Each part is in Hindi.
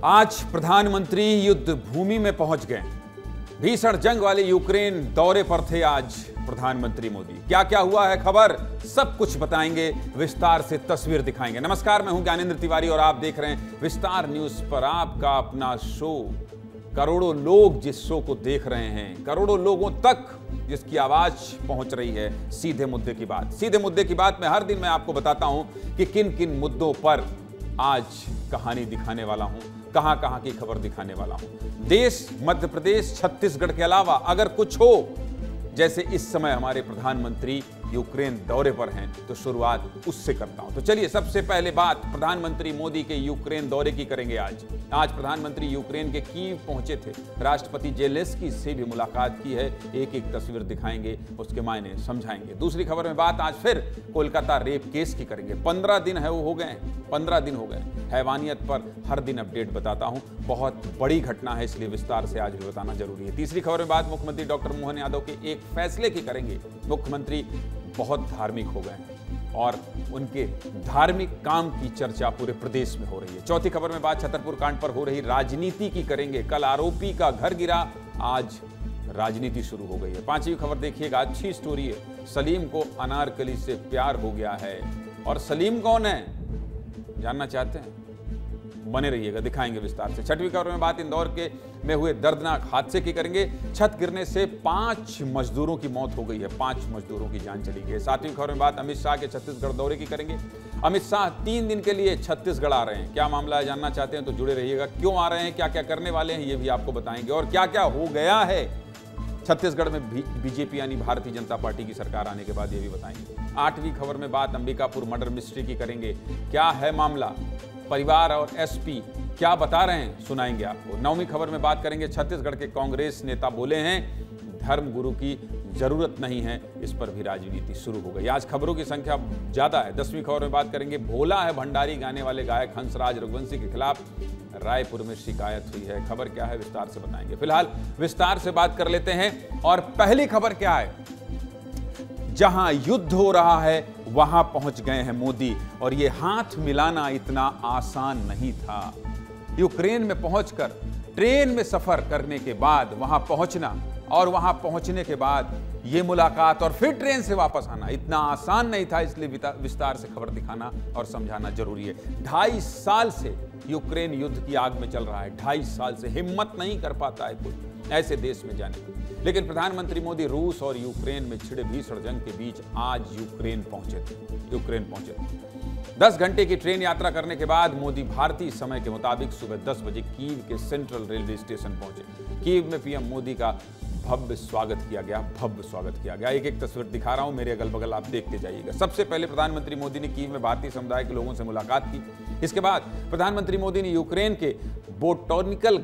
आज प्रधानमंत्री युद्ध भूमि में पहुंच गए। भीषण जंग वाले यूक्रेन दौरे पर थे आज प्रधानमंत्री मोदी। क्या क्या हुआ है खबर, सब कुछ बताएंगे, विस्तार से तस्वीर दिखाएंगे। नमस्कार, मैं हूं ज्ञानेंद्र तिवारी और आप देख रहे हैं विस्तार न्यूज पर आपका अपना शो। करोड़ों लोग जिस शो को देख रहे हैं, करोड़ों लोगों तक जिसकी आवाज पहुंच रही है, सीधे मुद्दे की बात। सीधे मुद्दे की बात में हर दिन मैं आपको बताता हूं कि किन किन मुद्दों पर आज कहानी दिखाने वाला हूं, कहां कहां की खबर दिखाने वाला हूं। देश, मध्य प्रदेश, छत्तीसगढ़ के अलावा अगर कुछ हो, जैसे इस समय हमारे प्रधानमंत्री यूक्रेन दौरे पर हैं, तो शुरुआत उससे करता हूं। तो चलिए, सबसे पहले बात प्रधानमंत्री मोदी के यूक्रेन दौरे की करेंगे। आज प्रधानमंत्री यूक्रेन के कीव पहुंचे थे, राष्ट्रपति जेलेंस्की से भी मुलाकात की है। एक एक तस्वीर दिखाएंगे, उसके मायने समझाएंगे। दूसरी खबर में बात आज फिर कोलकाता रेप केस की करेंगे। 15 दिन है वो हो गए, 15 दिन हो गए। हैवानियत पर हर दिन अपडेट बताता हूं। बहुत बड़ी घटना है, इसलिए विस्तार से आज भी बताना जरूरी है। तीसरी खबर में बात मुख्यमंत्री डॉक्टर मोहन यादव के एक फैसले की करेंगे। मुख्यमंत्री बहुत धार्मिक हो गए और उनके धार्मिक काम की चर्चा पूरे प्रदेश में हो रही है। चौथी खबर में बात छतरपुर कांड पर हो रही राजनीति की करेंगे। कल आरोपी का घर गिरा, आज राजनीति शुरू हो गई है। पांचवी खबर देखिएगा, अच्छी स्टोरी है। सलीम को अनारकली से प्यार हो गया है। और सलीम कौन है, जानना चाहते हैं? बने रहिएगा, दिखाएंगे विस्तार से। छठवीं खबर में बात इंदौर में हुए दर्दनाक हादसे की करेंगे। छत गिरने से 5 मजदूरों की मौत हो गई है, 5 मजदूरों की जान चली गई। सातवीं खबर में बात अमित शाह के छत्तीसगढ़ दौरे की करेंगे। अमित शाह 3 दिन के लिए छत्तीसगढ़ आ रहे हैं। क्या मामला है, जानना चाहते हैं तो जुड़े रहिएगा। क्यों आ रहे हैं, क्या क्या करने वाले हैं, ये भी आपको बताएंगे। और क्या क्या हो गया है छत्तीसगढ़ में बीजेपी यानी भारतीय जनता पार्टी की सरकार आने के बाद, ये भी बताएंगे। 8वीं खबर में बात अंबिकापुर मर्डर मिस्ट्री की करेंगे। क्या है मामला, परिवार और एसपी क्या बता रहे हैं, सुनाएंगे आपको। 9वीं खबर में बात करेंगे, छत्तीसगढ़ के कांग्रेस नेता बोले हैं धर्म गुरु की जरूरत नहीं है, इस पर भी राजनीति शुरू हो गई। आज खबरों की संख्या ज्यादा है। 10वीं खबर में बात करेंगे, भोला है भंडारी गाने वाले गायक हंसराज रघुवंशी के खिलाफ रायपुर में शिकायत हुई है। खबर क्या है, विस्तार से बताएंगे। फिलहाल विस्तार से बात कर लेते हैं। और पहली खबर क्या है, जहां युद्ध हो रहा है वहां पहुंच गए हैं मोदी। और यह हाथ मिलाना इतना आसान नहीं था। यूक्रेन में पहुंचकर ट्रेन में सफर करने के बाद वहां पहुंचना, और वहां पहुंचने के बाद यह मुलाकात, और फिर ट्रेन से वापस आना इतना आसान नहीं था। इसलिए विस्तार से खबर दिखाना और समझाना जरूरी है। 2.5 साल से यूक्रेन युद्ध की आग में चल रहा है। 2.5 साल से हिम्मत नहीं कर पाता है कोई ऐसे देश में जाने की। लेकिन प्रधानमंत्री मोदी रूस और यूक्रेन में छिड़े भीषण जंग के बीच आज यूक्रेन पहुंचे थे। 10 घंटे की ट्रेन यात्रा करने के बाद मोदी भारतीय समय के मुताबिक सुबह 10 बजे कीव के सेंट्रल रेलवे स्टेशन पहुंचे। कीव में पीएम मोदी का भव्य स्वागत किया गया। एक एक तस्वीर दिखा रहा हूं, मेरे अगल बगल आप देखते जाइएगा। सबसे पहले प्रधानमंत्री मोदी ने कीव में भारतीय समुदाय के लोगों से मुलाकात की। इसके बाद प्रधानमंत्री मोदी ने यूक्रेन के बोटानिकल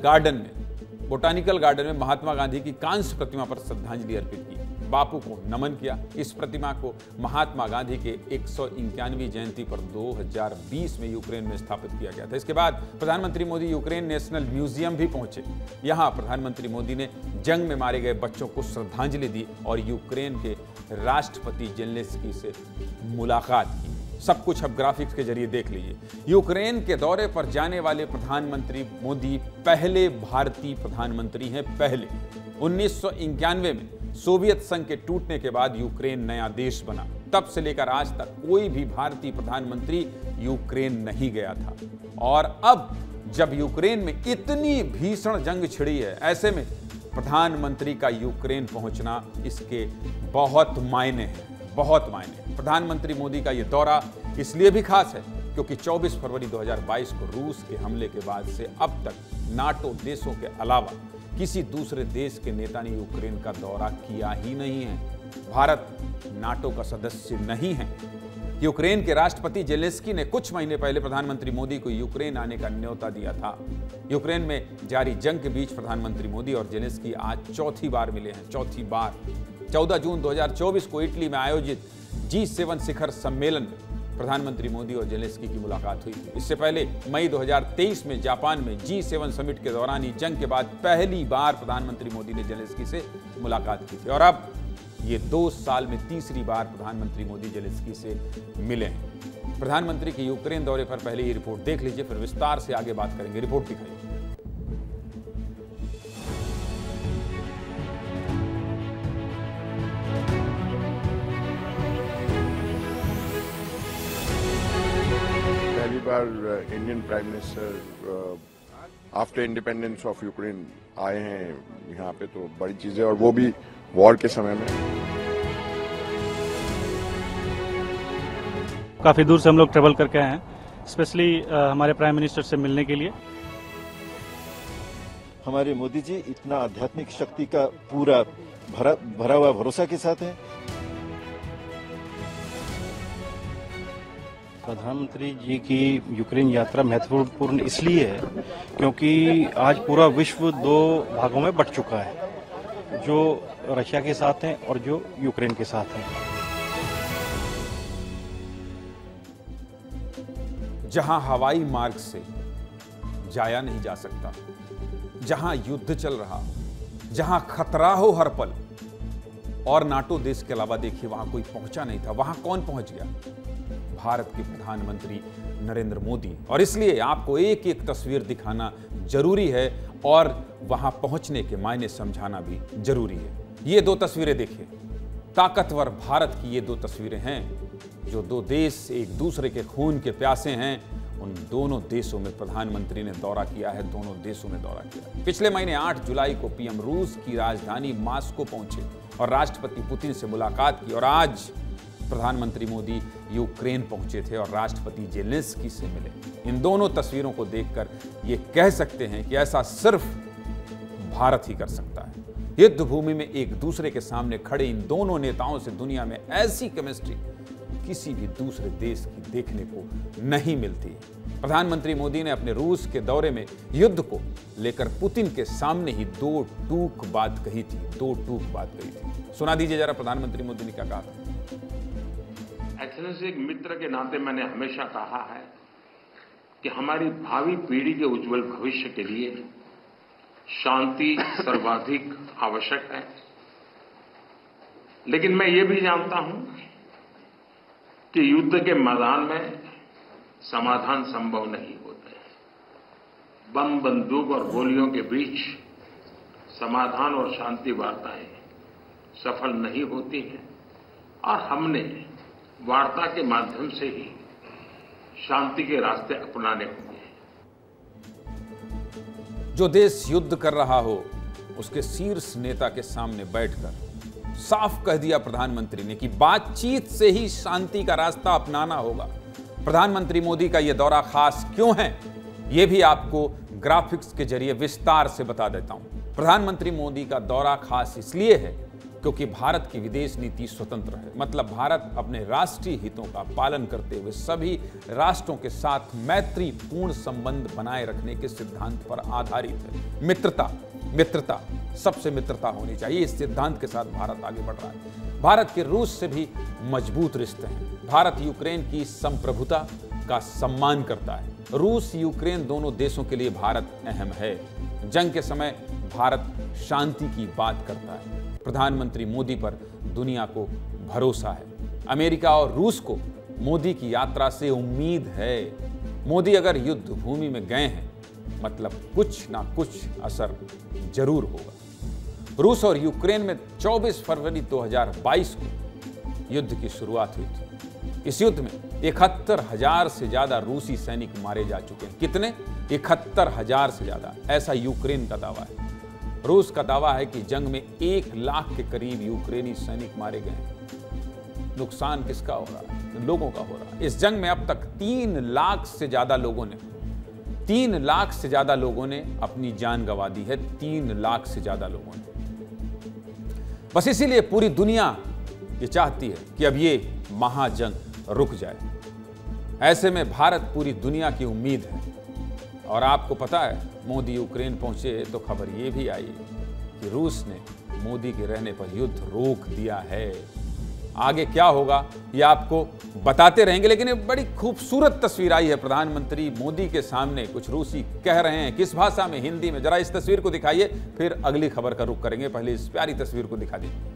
गार्डन में महात्मा गांधी की कांस्य प्रतिमा पर श्रद्धांजलि अर्पित की, बापू को नमन किया। इस प्रतिमा को महात्मा गांधी के 191वीं जयंती पर 2020 में यूक्रेन में स्थापित किया गया था। इसके बाद प्रधानमंत्री मोदी यूक्रेन नेशनल म्यूजियम भी पहुंचे। यहां प्रधानमंत्री मोदी ने जंग में मारे गए बच्चों को श्रद्धांजलि दी और यूक्रेन के राष्ट्रपति जेलेंस्की से मुलाकात की। सब कुछ अब ग्राफिक्स के जरिए देख लीजिए। यूक्रेन के दौरे पर जाने वाले प्रधानमंत्री मोदी पहले भारतीय प्रधानमंत्री हैं। पहले 1991 में सोवियत संघ के टूटने के बाद यूक्रेन नया देश बना। तब से लेकर आज तक कोई भी भारतीय प्रधानमंत्री यूक्रेन नहीं गया था। और अब जब यूक्रेन में इतनी भीषण जंग छिड़ी है, ऐसे में प्रधानमंत्री का यूक्रेन पहुंचना, इसके बहुत मायने हैं, बहुत मायने। प्रधानमंत्री मोदी का यह दौरा इसलिए भी खास है क्योंकि 24 फरवरी 2022 को रूस के हमले के बाद से अब तक नाटो देशों के अलावा किसी दूसरे देश के नेता ने यूक्रेन का दौरा किया ही नहीं है। भारत नाटो का सदस्य नहीं है। यूक्रेन के राष्ट्रपति जेलेंस्की ने कुछ महीने पहले प्रधानमंत्री मोदी को यूक्रेन आने का न्योता दिया था। यूक्रेन में जारी जंग के बीच प्रधानमंत्री मोदी और जेलेंस्की आज चौथी बार मिले हैं, चौथी बार। 14 जून 2024 को इटली में आयोजित G7 शिखर सम्मेलन में प्रधानमंत्री मोदी और जेलेंस्की की मुलाकात हुई थी। इससे पहले मई 2023 में जापान में G7 समिट के दौरान ही जंग के बाद पहली बार प्रधानमंत्री मोदी ने जेलेंस्की से मुलाकात की थी। और अब ये 2 साल में तीसरी बार प्रधानमंत्री मोदी जेलेंस्की से मिले हैं। प्रधानमंत्री के यूक्रेन दौरे पर पहले ये रिपोर्ट देख लीजिए, फिर विस्तार से आगे बात करेंगे। रिपोर्ट दिखाइए। बार Indian prime minister after independence of Ukraine आए हैं यहाँ पे, तो बड़ी चीज है, और वो भी वॉर के समय में। काफी दूर से हम लोग ट्रेवल करके आए हैं, स्पेशली हमारे प्राइम मिनिस्टर से मिलने के लिए। हमारे मोदी जी इतना आध्यात्मिक शक्ति का पूरा भरा हुआ भरोसा के साथ हैं। प्रधानमंत्री जी की यूक्रेन यात्रा महत्वपूर्ण इसलिए है क्योंकि आज पूरा विश्व दो भागों में बंट चुका है, जो रशिया के साथ हैं और जो यूक्रेन के साथ हैं। जहां हवाई मार्ग से जाया नहीं जा सकता, जहां युद्ध चल रहा, जहां खतरा हो हर पल, और नाटो देश के अलावा देखिए वहां कोई पहुंचा नहीं था, वहां कौन पहुंच गया? भारत के प्रधानमंत्री नरेंद्र मोदी। और इसलिए आपको एक एक तस्वीर दिखाना जरूरी है और वहां पहुंचने के मायने समझाना भी जरूरी है। ये दो तस्वीरें देखिए, ताकतवर भारत की ये दो तस्वीरें हैं, जो दो देश एक दूसरे के खून के प्यासे हैं। उन दोनों देशों में प्रधानमंत्री ने दौरा किया है, दोनों देशों में दौरा किया। पिछले महीने 8 जुलाई को पीएम रूस की राजधानी मास्को पहुंचे और राष्ट्रपति पुतिन से मुलाकात की, और आज प्रधानमंत्री मोदी यूक्रेन पहुंचे थे और राष्ट्रपति जेलेंस्की से मिले। इन दोनों तस्वीरों को देखकर ये कह सकते हैं कि ऐसा सिर्फ भारत ही कर सकता है। युद्ध भूमि में एक दूसरे के सामने खड़े इन दोनों नेताओं से दुनिया में ऐसी केमिस्ट्री किसी भी दूसरे देश की देखने को नहीं मिलती। प्रधानमंत्री मोदी ने अपने रूस के दौरे में युद्ध को लेकर पुतिन के सामने ही दो टूक बात कही थी। सुना दीजिए जरा प्रधानमंत्री मोदी ने क्या कहा था। एक्सेलेंसी, एक मित्र के नाते मैंने हमेशा कहा है कि हमारी भावी पीढ़ी के उज्जवल भविष्य के लिए शांति सर्वाधिक आवश्यक है, लेकिन मैं ये भी जानता हूं कि युद्ध के मैदान में समाधान संभव नहीं होते। बम, बंदूक और गोलियों के बीच समाधान और शांति वार्ताएं सफल नहीं होती हैं, और हमने वार्ता के माध्यम से ही शांति के रास्ते अपनाने होंगे। जो देश युद्ध कर रहा हो उसके शीर्ष नेता के सामने बैठकर साफ कह दिया प्रधानमंत्री ने कि बातचीत से ही शांति का रास्ता अपनाना होगा। प्रधानमंत्री मोदी का यह दौरा खास क्यों है, यह भी आपको ग्राफिक्स के जरिए विस्तार से बता देता हूं। प्रधानमंत्री मोदी का दौरा खास इसलिए है क्योंकि भारत की विदेश नीति स्वतंत्र है, मतलब भारत अपने राष्ट्रीय हितों का पालन करते हुए सभी राष्ट्रों के साथ मैत्रीपूर्ण संबंध बनाए रखने के सिद्धांत पर आधारित है। मित्रता, सबसे मित्रता होनी चाहिए, इस सिद्धांत के साथ भारत आगे बढ़ रहा है। भारत के रूस से भी मजबूत रिश्ते हैं। भारत यूक्रेन की संप्रभुता का सम्मान करता है। रूस यूक्रेन दोनों देशों के लिए भारत अहम है। जंग के समय भारत शांति की बात करता है। प्रधानमंत्री मोदी पर दुनिया को भरोसा है। अमेरिका और रूस को मोदी की यात्रा से उम्मीद है। मोदी अगर युद्ध भूमि में गए हैं मतलब कुछ ना कुछ असर जरूर होगा। रूस और यूक्रेन में 24 फरवरी 2022 को युद्ध की शुरुआत हुई थी। इस युद्ध में 71,000 से ज्यादा रूसी सैनिक मारे जा चुके हैं। कितने? 71,000 से ज्यादा, ऐसा यूक्रेन का दावा है। रूस का दावा है कि जंग में 1 लाख के करीब यूक्रेनी सैनिक मारे गए हैं। नुकसान किसका हो रहा है? लोगों का हो रहा है। इस जंग में अब तक 3 लाख से ज्यादा लोगों ने अपनी जान गंवा दी है। 3 लाख से ज्यादा लोगों ने। बस इसीलिए पूरी दुनिया ये चाहती है कि अब ये महाजंग रुक जाए। ऐसे में भारत पूरी दुनिया की उम्मीद है। और आपको पता है, मोदी यूक्रेन पहुंचे तो खबर ये भी आई कि रूस ने मोदी के रहने पर युद्ध रोक दिया है। आगे क्या होगा ये आपको बताते रहेंगे, लेकिन ये बड़ी खूबसूरत तस्वीर आई है। प्रधानमंत्री मोदी के सामने कुछ रूसी कह रहे हैं, किस भाषा में? हिंदी में। जरा इस तस्वीर को दिखाइए, फिर अगली खबर का रुख करेंगे। पहले इस प्यारी तस्वीर को दिखा दीजिए।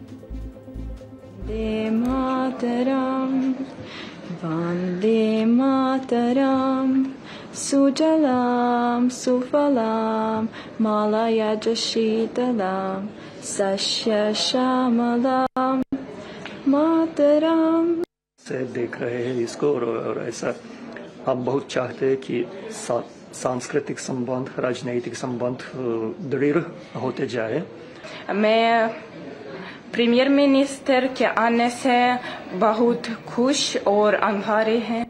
वंदे मातरम सुजलाम सुफलाम मलयज शीतलाम सस्य श्यामलाम मातरम से देख रहे हैं इसको और ऐसा हम बहुत चाहते हैं कि सांस्कृतिक संबंध, राजनीतिक संबंध दृढ़ होते जाए। मैं प्रीमियर मिनिस्टर के आने से बहुत खुश और आभारी हैं।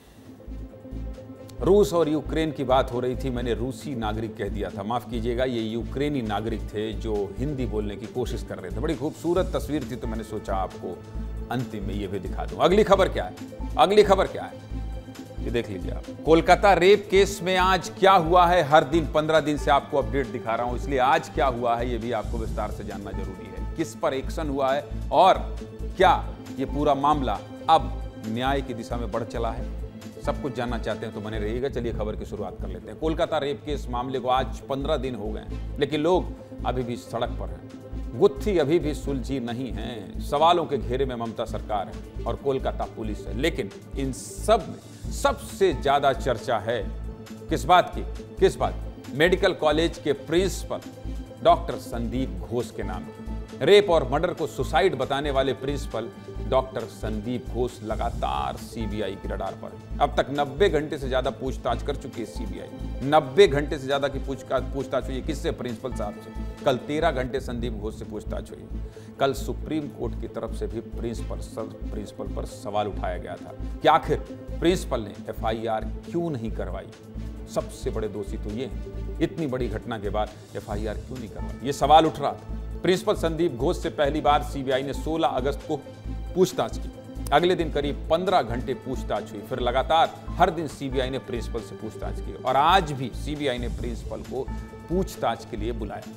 रूस और यूक्रेन की बात हो रही थी, मैंने रूसी नागरिक कह दिया था, माफ कीजिएगा, ये यूक्रेनी नागरिक थे जो हिंदी बोलने की कोशिश कर रहे थे। बड़ी खूबसूरत तस्वीर थी, तो मैंने सोचा आपको अंतिम में ये भी दिखा दूं। अगली खबर क्या है? अगली खबर क्या है, ये देख लीजिए आप। कोलकाता रेप केस में आज क्या हुआ है, हर दिन 15 दिन से आपको अपडेट दिखा रहा हूं, इसलिए आज क्या हुआ है ये भी आपको विस्तार से जानना जरूरी है। किस पर एक्शन हुआ है और क्या ये पूरा मामला अब न्याय की दिशा में बढ़ चला है, सब कुछ जानना चाहते हैं तो बने रहिएगा। चलिए खबर की शुरुआत कर लेते हैं। कोलकाता रेप केस मामले को आज 15 दिन हो गए, लेकिन लोग अभी भी सड़क पर हैं, गुत्थी अभी भी सुलझी नहीं है। सवालों के घेरे में ममता सरकार है और कोलकाता पुलिस है, लेकिन इन सब में सबसे ज्यादा चर्चा है किस बात की? किस बात? मेडिकल कॉलेज के प्रिंसिपल डॉक्टर संदीप घोष के नाम की। रेप और मर्डर को सुसाइड बताने वाले प्रिंसिपल डॉक्टर संदीप घोष लगातार सीबीआई की रडार पर है। अब तक 90 घंटे से ज्यादा पूछताछ कर चुकी है सीबीआई। 90 घंटे से ज्यादा की पूछताछ हुई है। किससे? प्रिंसिपल साहब से। कल 13 घंटे संदीप घोष से पूछताछ हुई। कल सुप्रीम कोर्ट की तरफ से भी प्रिंसिपल पर सवाल उठाया गया था कि आखिर प्रिंसिपल ने एफआईआर क्यों नहीं करवाई। सबसे बड़े दोषी तो ये हैं, इतनी बड़ी घटना के बाद एफआईआर क्यों नहीं करवाई, ये सवाल उठ रहा था। प्रिंसिपल संदीप घोष से पहली बार सीबीआई ने 16 अगस्त को पूछताछ की। अगले दिन करीब 15 घंटे पूछताछ हुई। फिर लगातार हर दिन सीबीआई ने प्रिंसिपल से पूछताछ की और आज भी सीबीआई ने प्रिंसिपल को पूछताछ के लिए बुलाया।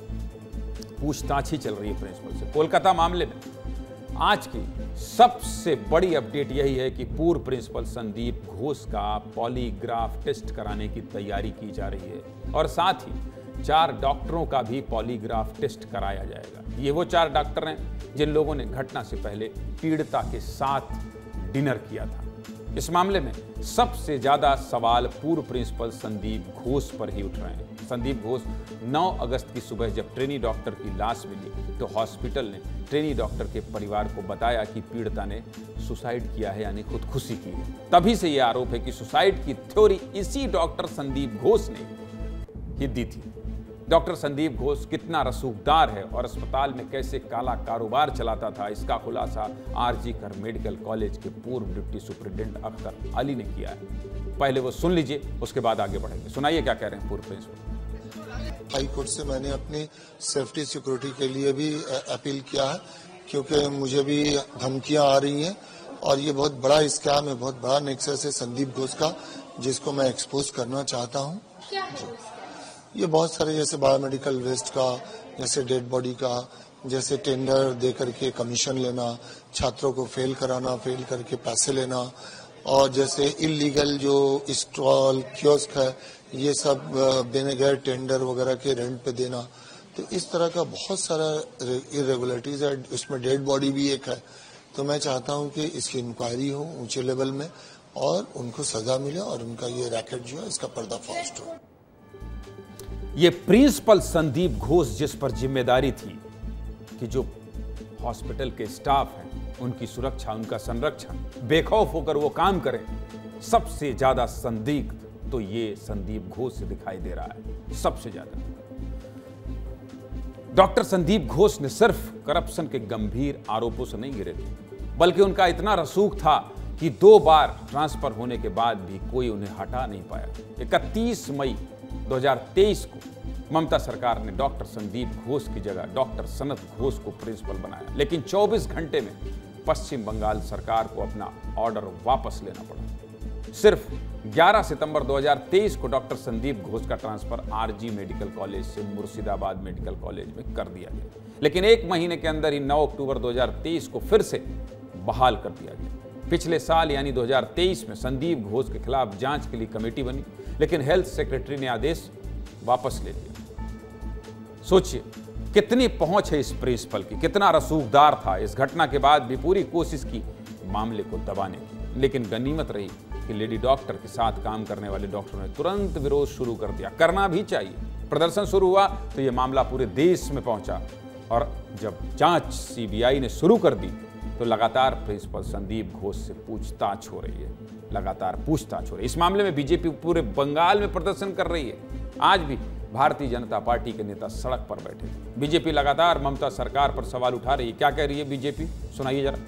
पूछताछ ही चल रही है प्रिंसिपल से। कोलकाता मामले में आज की सबसे बड़ी अपडेट यही है कि पूर्व प्रिंसिपल संदीप घोष का पॉलीग्राफ टेस्ट कराने की तैयारी की जा रही है और साथ ही 4 डॉक्टरों का भी पॉलीग्राफ टेस्ट कराया जाएगा। ये वो 4 डॉक्टर हैं जिन लोगों ने घटना से पहले पीड़िता के साथ डिनर किया था। इस मामले में सबसे ज्यादा सवाल पूर्व प्रिंसिपल संदीप घोष पर ही उठ रहे हैं। संदीप घोष 9 अगस्त की सुबह जब ट्रेनी डॉक्टर की लाश मिली तो हॉस्पिटल ने ट्रेनी डॉक्टर के परिवार को बताया कि पीड़िता ने सुसाइड किया है, यानी खुदकुशी की है। तभी से यह आरोप है कि सुसाइड की थ्योरी इसी डॉक्टर संदीप घोष ने ही दी थी। डॉक्टर संदीप घोष कितना रसूखदार है और अस्पताल में कैसे काला कारोबार चलाता था, इसका खुलासा आरजी कर मेडिकल कॉलेज के पूर्व डिप्टी सुपरिटेंडेंट अख्तर अली ने किया है। पहले वो सुन लीजिए, उसके बाद आगे बढ़ेंगे। सुनाइए क्या कह रहे हैं पूर्व प्रिंसिपल। हाई कोर्ट से मैंने अपनी सेफ्टी सिक्योरिटी के लिए भी अपील किया है, क्योंकि मुझे भी धमकियां आ रही हैं और ये बहुत बड़ा स्कैम है, बहुत बड़ा नेक्सस है संदीप घोष का, जिसको मैं एक्सपोज करना चाहता हूँ। ये बहुत सारे जैसे बायोमेडिकल वेस्ट का, जैसे डेड बॉडी का, जैसे टेंडर दे करके कमीशन लेना, छात्रों को फेल कराना, फेल करके पैसे लेना, और जैसे इलीगल जो स्टॉल कियोस्क है ये सब देने गए टेंडर वगैरह के रेंट पे देना। तो इस तरह का बहुत सारा इरेगुलरिटीज है, इसमें डेड बॉडी भी एक है। तो मैं चाहता हूं कि इसकी इंक्वायरी हो ऊंचे लेवल में और उनको सजा मिले और उनका ये रैकेट जो है इसका पर्दाफाश हो। ये प्रिंसिपल संदीप घोष जिस पर जिम्मेदारी थी कि जो हॉस्पिटल के स्टाफ हैं उनकी सुरक्षा, उनका संरक्षण, बेखौफ होकर वो काम करें, सबसे ज्यादा संदिग्ध तो ये संदीप घोष से दिखाई दे रहा है। सबसे ज्यादा डॉक्टर संदीप घोष ने सिर्फ करप्शन के गंभीर आरोपों से नहीं गिरे थे, बल्कि उनका इतना रसूख था कि 2 बार ट्रांसफर होने के बाद भी कोई उन्हें हटा नहीं पाया। 31 मई 2023 को ममता सरकार ने डॉक्टर संदीप घोष की जगह डॉक्टर सनत घोष को प्रिंसिपल बनाया, लेकिन 24 घंटे में पश्चिम बंगाल सरकार को अपना ऑर्डर वापस लेना पड़ा। सिर्फ 11 सितंबर 2023 को डॉक्टर संदीप घोष का ट्रांसफर आरजी मेडिकल कॉलेज से मुर्शिदाबाद मेडिकल कॉलेज में कर दिया गया, लेकिन 1 महीने के अंदर ही 9 अक्टूबर 2023 को फिर से बहाल कर दिया गया। पिछले साल यानी 2023 में संदीप घोष के खिलाफ जांच के लिए कमेटी बनी, लेकिन हेल्थ सेक्रेटरी ने आदेश वापस ले लिया। सोचिए कितनी पहुंच है इस प्रिंसिपल की, कितना रसूखदार था। इस घटना के बाद भी पूरी कोशिश की मामले को दबाने की, लेकिन गनीमत रही कि लेडी डॉक्टर के साथ काम करने वाले डॉक्टरों ने तुरंत विरोध शुरू कर दिया। करना भी चाहिए। प्रदर्शन शुरू हुआ तो यह मामला पूरे देश में पहुंचा और जब जांच सीबीआई ने शुरू कर दी तो लगातार प्रिंसिपल संदीप घोष से पूछताछ हो रही है, लगातार पूछताछ हो रही है। इस मामले में बीजेपी पूरे बंगाल में प्रदर्शन कर रही है। आज भी भारतीय जनता पार्टी के नेता सड़क पर बैठे थे। बीजेपी लगातार ममता सरकार पर सवाल उठा रही है। क्या कह रही है बीजेपी, सुनाइए जरा।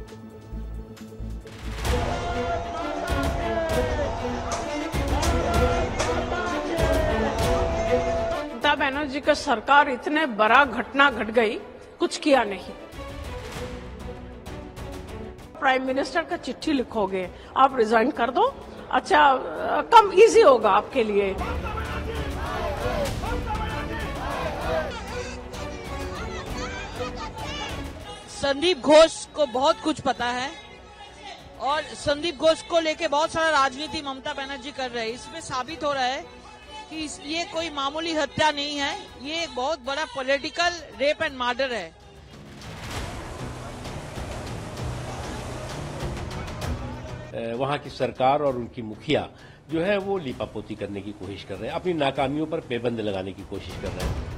ममता बनर्जी का सरकार इतने बड़ा घटना घट गई, कुछ किया नहीं। प्राइम मिनिस्टर का चिट्ठी लिखोगे, आप रिजाइन कर दो, अच्छा कम इजी होगा आपके लिए। संदीप घोष को बहुत कुछ पता है और संदीप घोष को लेके बहुत सारा राजनीति ममता बनर्जी कर रहे हैं। इसमें साबित हो रहा है कि ये कोई मामूली हत्या नहीं है, ये एक बहुत बड़ा पॉलिटिकल रेप एंड मर्डर है। वहाँ की सरकार और उनकी मुखिया जो है वो लीपापोती करने की कोशिश कर रहे हैं, अपनी नाकामियों पर पेबंद लगाने की कोशिश कर रहे हैं।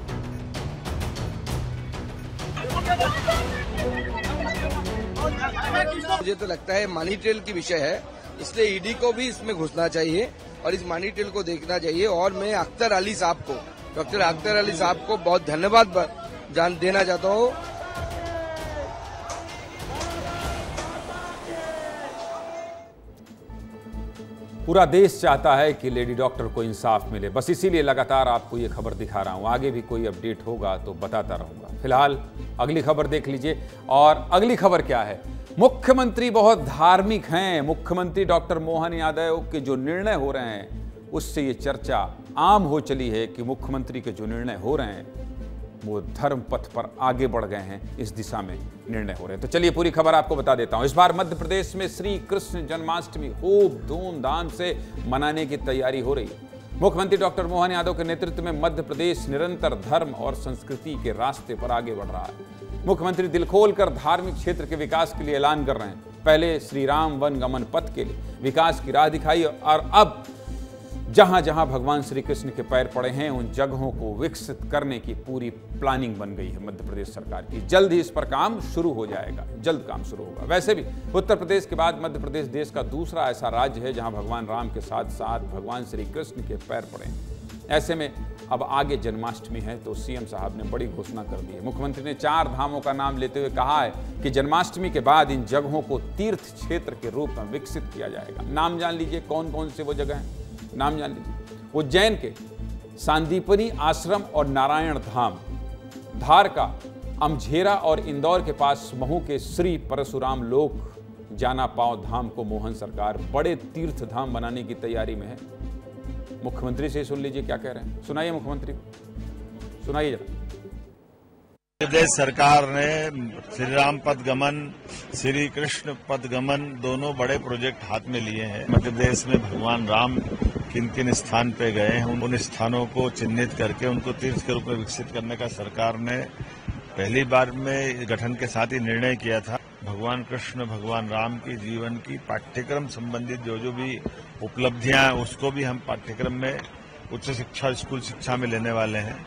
मुझे तो लगता है मनी ट्रेल की विषय है, इसलिए ईडी को भी इसमें घुसना चाहिए और इस मनी ट्रेल को देखना चाहिए। और मैं अख्तर अली साहब को, डॉक्टर अख्तर अली साहब को बहुत धन्यवाद देना चाहता हूँ। पूरा देश चाहता है कि लेडी डॉक्टर को इंसाफ मिले, बस इसीलिए लगातार आपको ये खबर दिखा रहा हूं। आगे भी कोई अपडेट होगा तो बताता रहूंगा। फिलहाल अगली खबर देख लीजिए। और अगली खबर क्या है, मुख्यमंत्री बहुत धार्मिक हैं। मुख्यमंत्री डॉक्टर मोहन यादव के जो निर्णय हो रहे हैं उससे ये चर्चा आम हो चली है कि मुख्यमंत्री के जो निर्णय हो रहे हैं वो धर्म पथ पर आगे बढ़ गए हैं, इस दिशा में निर्णय हो रहे हैं। तो चलिए पूरी खबर आपको बता देता हूं। इस बार मध्य प्रदेश में श्री कृष्ण जन्माष्टमी खूब धूमधाम से मनाने की तैयारी हो रही है। मुख्यमंत्री डॉक्टर मोहन यादव के नेतृत्व में मध्य प्रदेश निरंतर धर्म और संस्कृति के रास्ते पर आगे बढ़ रहा है। मुख्यमंत्री दिल खोलकर धार्मिक क्षेत्र के विकास के लिए ऐलान कर रहे हैं। पहले श्री राम वन गमन पथ के लिए विकास की राह दिखाई और अब जहां जहां भगवान श्री कृष्ण के पैर पड़े हैं उन जगहों को विकसित करने की पूरी प्लानिंग बन गई है मध्य प्रदेश सरकार की। जल्द ही इस पर काम शुरू हो जाएगा, जल्द काम शुरू होगा। वैसे भी उत्तर प्रदेश के बाद मध्य प्रदेश देश का दूसरा ऐसा राज्य है जहां भगवान राम के साथ साथ भगवान श्री कृष्ण के पैर पड़े हैं। ऐसे में अब आगे जन्माष्टमी है तो सीएम साहब ने बड़ी घोषणा कर दी है। मुख्यमंत्री ने 4 धामों का नाम लेते हुए कहा है कि जन्माष्टमी के बाद इन जगहों को तीर्थ क्षेत्र के रूप में विकसित किया जाएगा। नाम जान लीजिए कौन कौन से वो जगह हैं, नाम जान लीजिए। उज्जैन के सांदीपनी आश्रम और नारायण धाम, धार का अमझेरा और इंदौर के पास महू के श्री परशुराम लोक जाना पांव धाम को मोहन सरकार बड़े तीर्थ धाम बनाने की तैयारी में है। मुख्यमंत्री से सुन लीजिए क्या कह रहे हैं, सुनाइए मुख्यमंत्री को, सुनाइए जरा। मध्य प्रदेश सरकार ने श्री राम पथ गमन, श्री कृष्ण पथ गमन दोनों बड़े प्रोजेक्ट हाथ में लिए हैं। मध्य प्रदेश में भगवान राम किन किन स्थान पे गए हैं उन स्थानों को चिन्हित करके उनको तीर्थ के रूप में विकसित करने का सरकार ने पहली बार में गठन के साथ ही निर्णय किया था। भगवान कृष्ण भगवान राम की जीवन की पाठ्यक्रम संबंधित जो भी उपलब्धियां हैं उसको भी हम पाठ्यक्रम में उच्च शिक्षा स्कूल शिक्षा में लेने वाले हैं।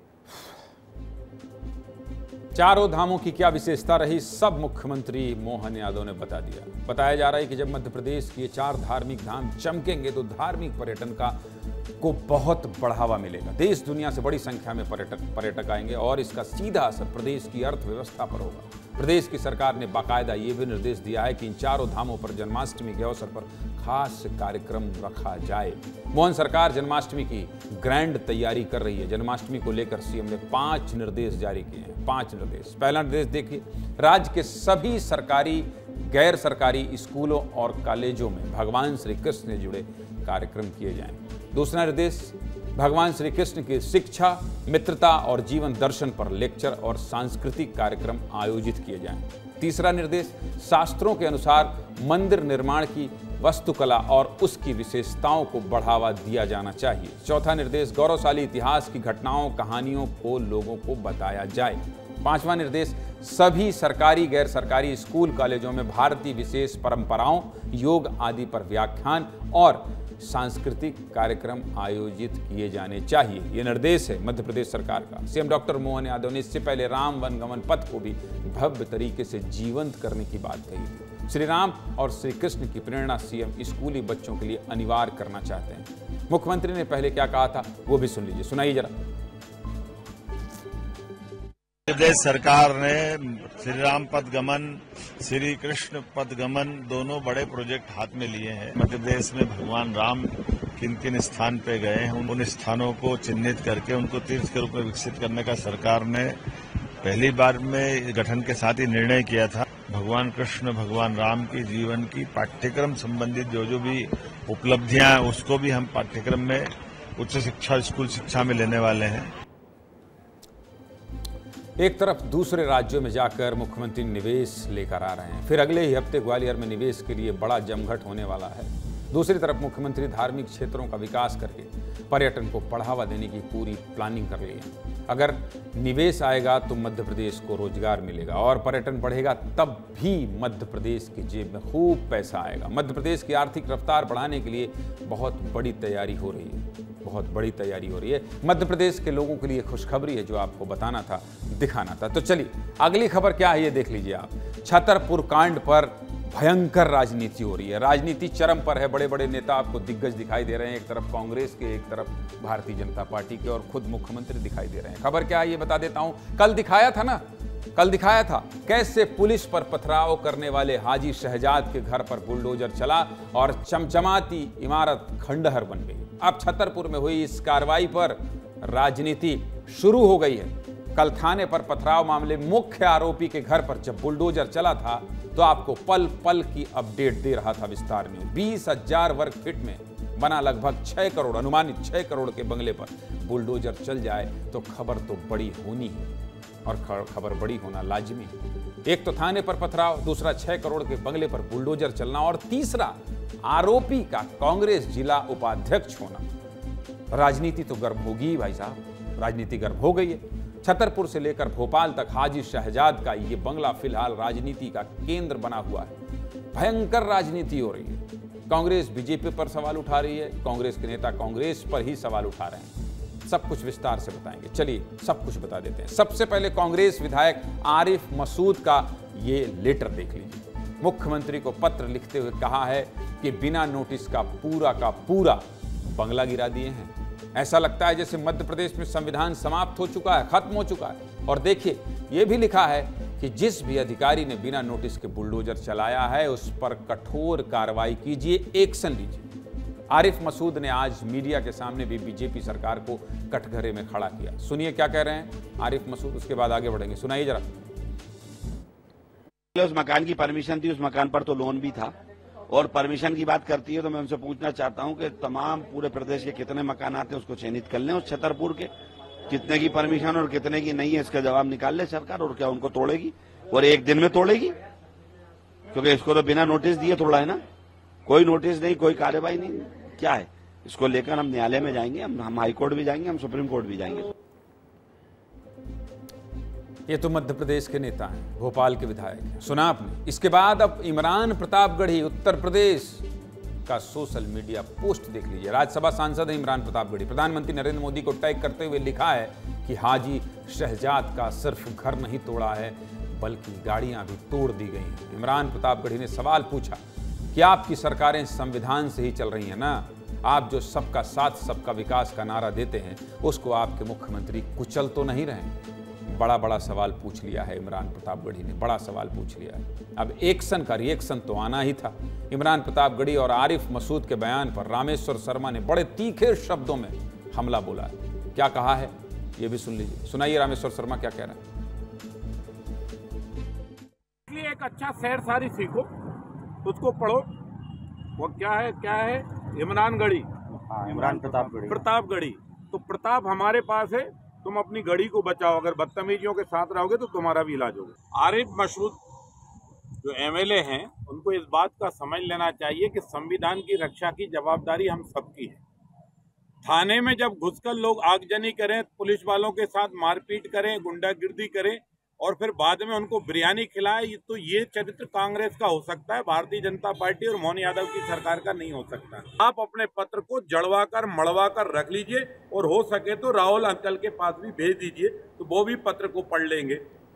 चारों धामों की क्या विशेषता रही, सब मुख्यमंत्री मोहन यादव ने बता दिया। बताया जा रहा है कि जब मध्य प्रदेश के 4 धार्मिक धाम चमकेंगे तो धार्मिक पर्यटन को बहुत बढ़ावा मिलेगा। देश दुनिया से बड़ी संख्या में पर्यटक आएंगे और इसका सीधा असर प्रदेश की अर्थव्यवस्था पर होगा। प्रदेश की सरकार ने बाकायदा ये भी निर्देश दिया है कि इन 4 धामों पर जन्माष्टमी के अवसर पर खास कार्यक्रम रखा जाए। मोहन सरकार जन्माष्टमी की ग्रैंड तैयारी कर रही है। जन्माष्टमी को लेकर सीएम ने 5 निर्देश जारी किए हैं। 5 निर्देश। पहला निर्देश देखिए, राज्य के सभी सरकारी गैर सरकारी स्कूलों और कॉलेजों में भगवान श्री कृष्ण से जुड़े कार्यक्रम किए जाएं। दूसरा निर्देश, भगवान श्री कृष्ण की शिक्षा, मित्रता और जीवन दर्शन पर लेक्चर और सांस्कृतिक कार्यक्रम आयोजित किए जाएं। तीसरा निर्देश, शास्त्रों के अनुसार मंदिर निर्माण की वास्तुकला और उसकी विशेषताओं को बढ़ावा दिया जाना चाहिए। चौथा निर्देश, गौरवशाली इतिहास की घटनाओं कहानियों को लोगों को बताया जाए। पांचवा निर्देश, सभी सरकारी गैर सरकारी स्कूल कॉलेजों में भारतीय विशेष परंपराओं, योग आदि पर व्याख्यान और सांस्कृतिक कार्यक्रम आयोजित किए जाने चाहिए। ये निर्देश है मध्य प्रदेश सरकार का। सीएम डॉक्टर मोहन यादव ने इससे पहले राम वनगमन पथ को भी भव्य तरीके से जीवंत करने की बात कही थी। श्री राम और श्री कृष्ण की प्रेरणा सीएम स्कूली बच्चों के लिए अनिवार्य करना चाहते हैं। मुख्यमंत्री ने पहले क्या कहा था वो भी सुन लीजिए, सुनाइए जरा। प्रदेश सरकार ने श्री राम पथ गमन, श्री कृष्ण पथ गमन दोनों बड़े प्रोजेक्ट हाथ में लिए हैं। मध्य प्रदेश में भगवान राम किन किन स्थान पे गए हैं, उन स्थानों को चिन्हित करके उनको तीर्थ के रूप में विकसित करने का सरकार ने पहली बार में गठन के साथ ही निर्णय किया था। भगवान कृष्ण, भगवान राम की जीवन की पाठ्यक्रम संबंधित जो भी उपलब्धियां हैं उसको भी हम पाठ्यक्रम में उच्च शिक्षा, स्कूल शिक्षा में लेने वाले हैं। एक तरफ दूसरे राज्यों में जाकर मुख्यमंत्री निवेश लेकर आ रहे हैं, फिर अगले ही हफ्ते ग्वालियर में निवेश के लिए बड़ा जमघट होने वाला है। दूसरी तरफ मुख्यमंत्री धार्मिक क्षेत्रों का विकास करके पर्यटन को बढ़ावा देने की पूरी प्लानिंग कर ली है। अगर निवेश आएगा तो मध्य प्रदेश को रोजगार मिलेगा और पर्यटन बढ़ेगा, तब भी मध्य प्रदेश की जेब में खूब पैसा आएगा। मध्य प्रदेश की आर्थिक रफ्तार बढ़ाने के लिए बहुत बड़ी तैयारी हो रही है, बहुत बड़ी तैयारी हो रही है। मध्य प्रदेश के लोगों के लिए खुशखबरी है जो आपको बताना था, दिखाना था। तो चलिए अगली खबर क्या है ये देख लीजिए आप। छतरपुर कांड पर भयंकर राजनीति हो रही है, राजनीति चरम पर है। बड़े बड़े नेता आपको दिग्गज दिखाई दे रहे हैं, एक तरफ कांग्रेस के, एक तरफ भारतीय जनता पार्टी के, और खुद मुख्यमंत्री दिखाई दे रहे हैं। खबर क्या है ये बता देता हूं। कल दिखाया था कैसे पुलिस पर पथराव करने वाले हाजी शहजाद के घर पर बुलडोजर चला और चमचमाती इमारत खंडहर बन गई। अब छतरपुर में हुई इस कार्रवाई पर राजनीति शुरू हो गई है। कल थाने पर पथराव मामले मुख्य आरोपी के घर पर जब बुलडोजर चला था तो आपको पल पल की अपडेट दे रहा था विस्तार न्यूज। 20,000 वर्ग फीट में बना लगभग 6 करोड़, अनुमानित 6 करोड़ के बंगले पर बुलडोजर चल जाए तो खबर तो बड़ी होनी है, और खबर बड़ी होना लाजिमी है। एक तो थाने पर पथराव, दूसरा 6 करोड़ के बंगले पर बुलडोजर चलना, और तीसरा आरोपी का कांग्रेस जिला उपाध्यक्ष होना। राजनीति तो गर्म होगी ही भाई साहब, राजनीति गर्म हो गई है। छतरपुर से लेकर भोपाल तक हाजी शहजाद का ये बंगला फिलहाल राजनीति का केंद्र बना हुआ है। भयंकर राजनीति हो रही है। कांग्रेस बीजेपी पर सवाल उठा रही है, कांग्रेस के नेता कांग्रेस पर ही सवाल उठा रहे हैं। सब कुछ विस्तार से बताएंगे, चलिए सब कुछ बता देते हैं। सबसे पहले कांग्रेस विधायक आरिफ मसूद का ये लेटर देख लीजिए। मुख्यमंत्री को पत्र लिखते हुए कहा है कि बिना नोटिस का पूरा बंगला गिरा दिए हैं। ऐसा लगता है जैसे मध्य प्रदेश में संविधान समाप्त हो चुका है, खत्म हो चुका है। और देखिए ये भी लिखा है कि जिस भी अधिकारी ने बिना नोटिस के बुलडोजर चलाया है उस पर कठोर कार्रवाई कीजिए, एक्शन लीजिए। आरिफ मसूद ने आज मीडिया के सामने भी बीजेपी सरकार को कटघरे में खड़ा किया। सुनिए क्या कह रहे हैं आरिफ मसूद, उसके बाद आगे बढ़ेंगे, सुनाइए जरा। उस मकान की परमिशन थी, उस मकान पर तो लोन भी था, और परमिशन की बात करती है तो मैं उनसे पूछना चाहता हूं कि तमाम पूरे प्रदेश के कितने मकान आते हैं उसको चयनित कर लें, उस छतरपुर के कितने की परमिशन और कितने की नहीं है इसका जवाब निकाल ले सरकार। और क्या उनको तोड़ेगी, और एक दिन में तोड़ेगी? क्योंकि इसको तो बिना नोटिस दिए तोड़ा है ना, कोई नोटिस नहीं, कोई कार्रवाई नहीं, क्या है? इसको लेकर हम न्यायालय में जाएंगे, हम हाईकोर्ट भी जाएंगे, हम सुप्रीम कोर्ट भी जाएंगे। ये तो मध्य प्रदेश के नेता हैं, भोपाल के विधायक हैं, सुना आपने। इसके बाद अब इमरान प्रतापगढ़ी उत्तर प्रदेश का सोशल मीडिया पोस्ट देख लीजिए। राज्यसभा सांसद है इमरान प्रतापगढ़ी। प्रधानमंत्री नरेंद्र मोदी को टैग करते हुए लिखा है कि हाजी शहजाद का सिर्फ घर नहीं तोड़ा है बल्कि गाड़ियां भी तोड़ दी गई हैं। इमरान प्रतापगढ़ी ने सवाल पूछा कि आपकी सरकारें संविधान से ही चल रही हैं ना, आप जो सबका साथ सबका विकास का नारा देते हैं उसको आपके मुख्यमंत्री कुचल तो नहीं रहे? बड़ा सवाल पूछ लिया है इमरान प्रतापगढ़ी ने, बड़ा सवाल पूछ लिया है। अब एक्शन का रिएक्शन तो आना ही था। इमरान प्रतापगढ़ी और आरिफ मसूद के बयान पर रामेश्वर शर्मा ने बड़े तीखे शब्दों में हमला बोला है। क्या कहा है ये भी सुन लीजिए, सुनाइए रामेश्वर शर्मा क्या कह रहे हैं। इसलिए एक अच्छा शेर सारी सीखो, उसको पढ़ो। वो क्या है इमरानगढ़ी, इमरान प्रतापगढ़ी। तो प्रताप हमारे पास है, तुम अपनी गढ़ी को बचाओ। अगर बदतमीजियों के साथ रहोगे तो तुम्हारा भी इलाज होगा। आरिफ मसूद जो एमएलए हैं उनको इस बात का समझ लेना चाहिए कि संविधान की रक्षा की जवाबदारी हम सबकी है। थाने में जब घुसकर लोग आगजनी करें, पुलिस वालों के साथ मारपीट करें, गुंडागिर्दी करें और फिर बाद में उनको बिरयानी खिलाए, तो ये चरित्र कांग्रेस का हो सकता है, भारतीय जनता पार्टी और मोहन यादव की सरकार का नहीं हो सकता। आप अपने पत्र को जड़वा कर मड़वा कर रख लीजिए और हो सके तो राहुल अंकल के पास भी भेज दीजिए, तो वो भी पत्र को पढ़ लेंगे।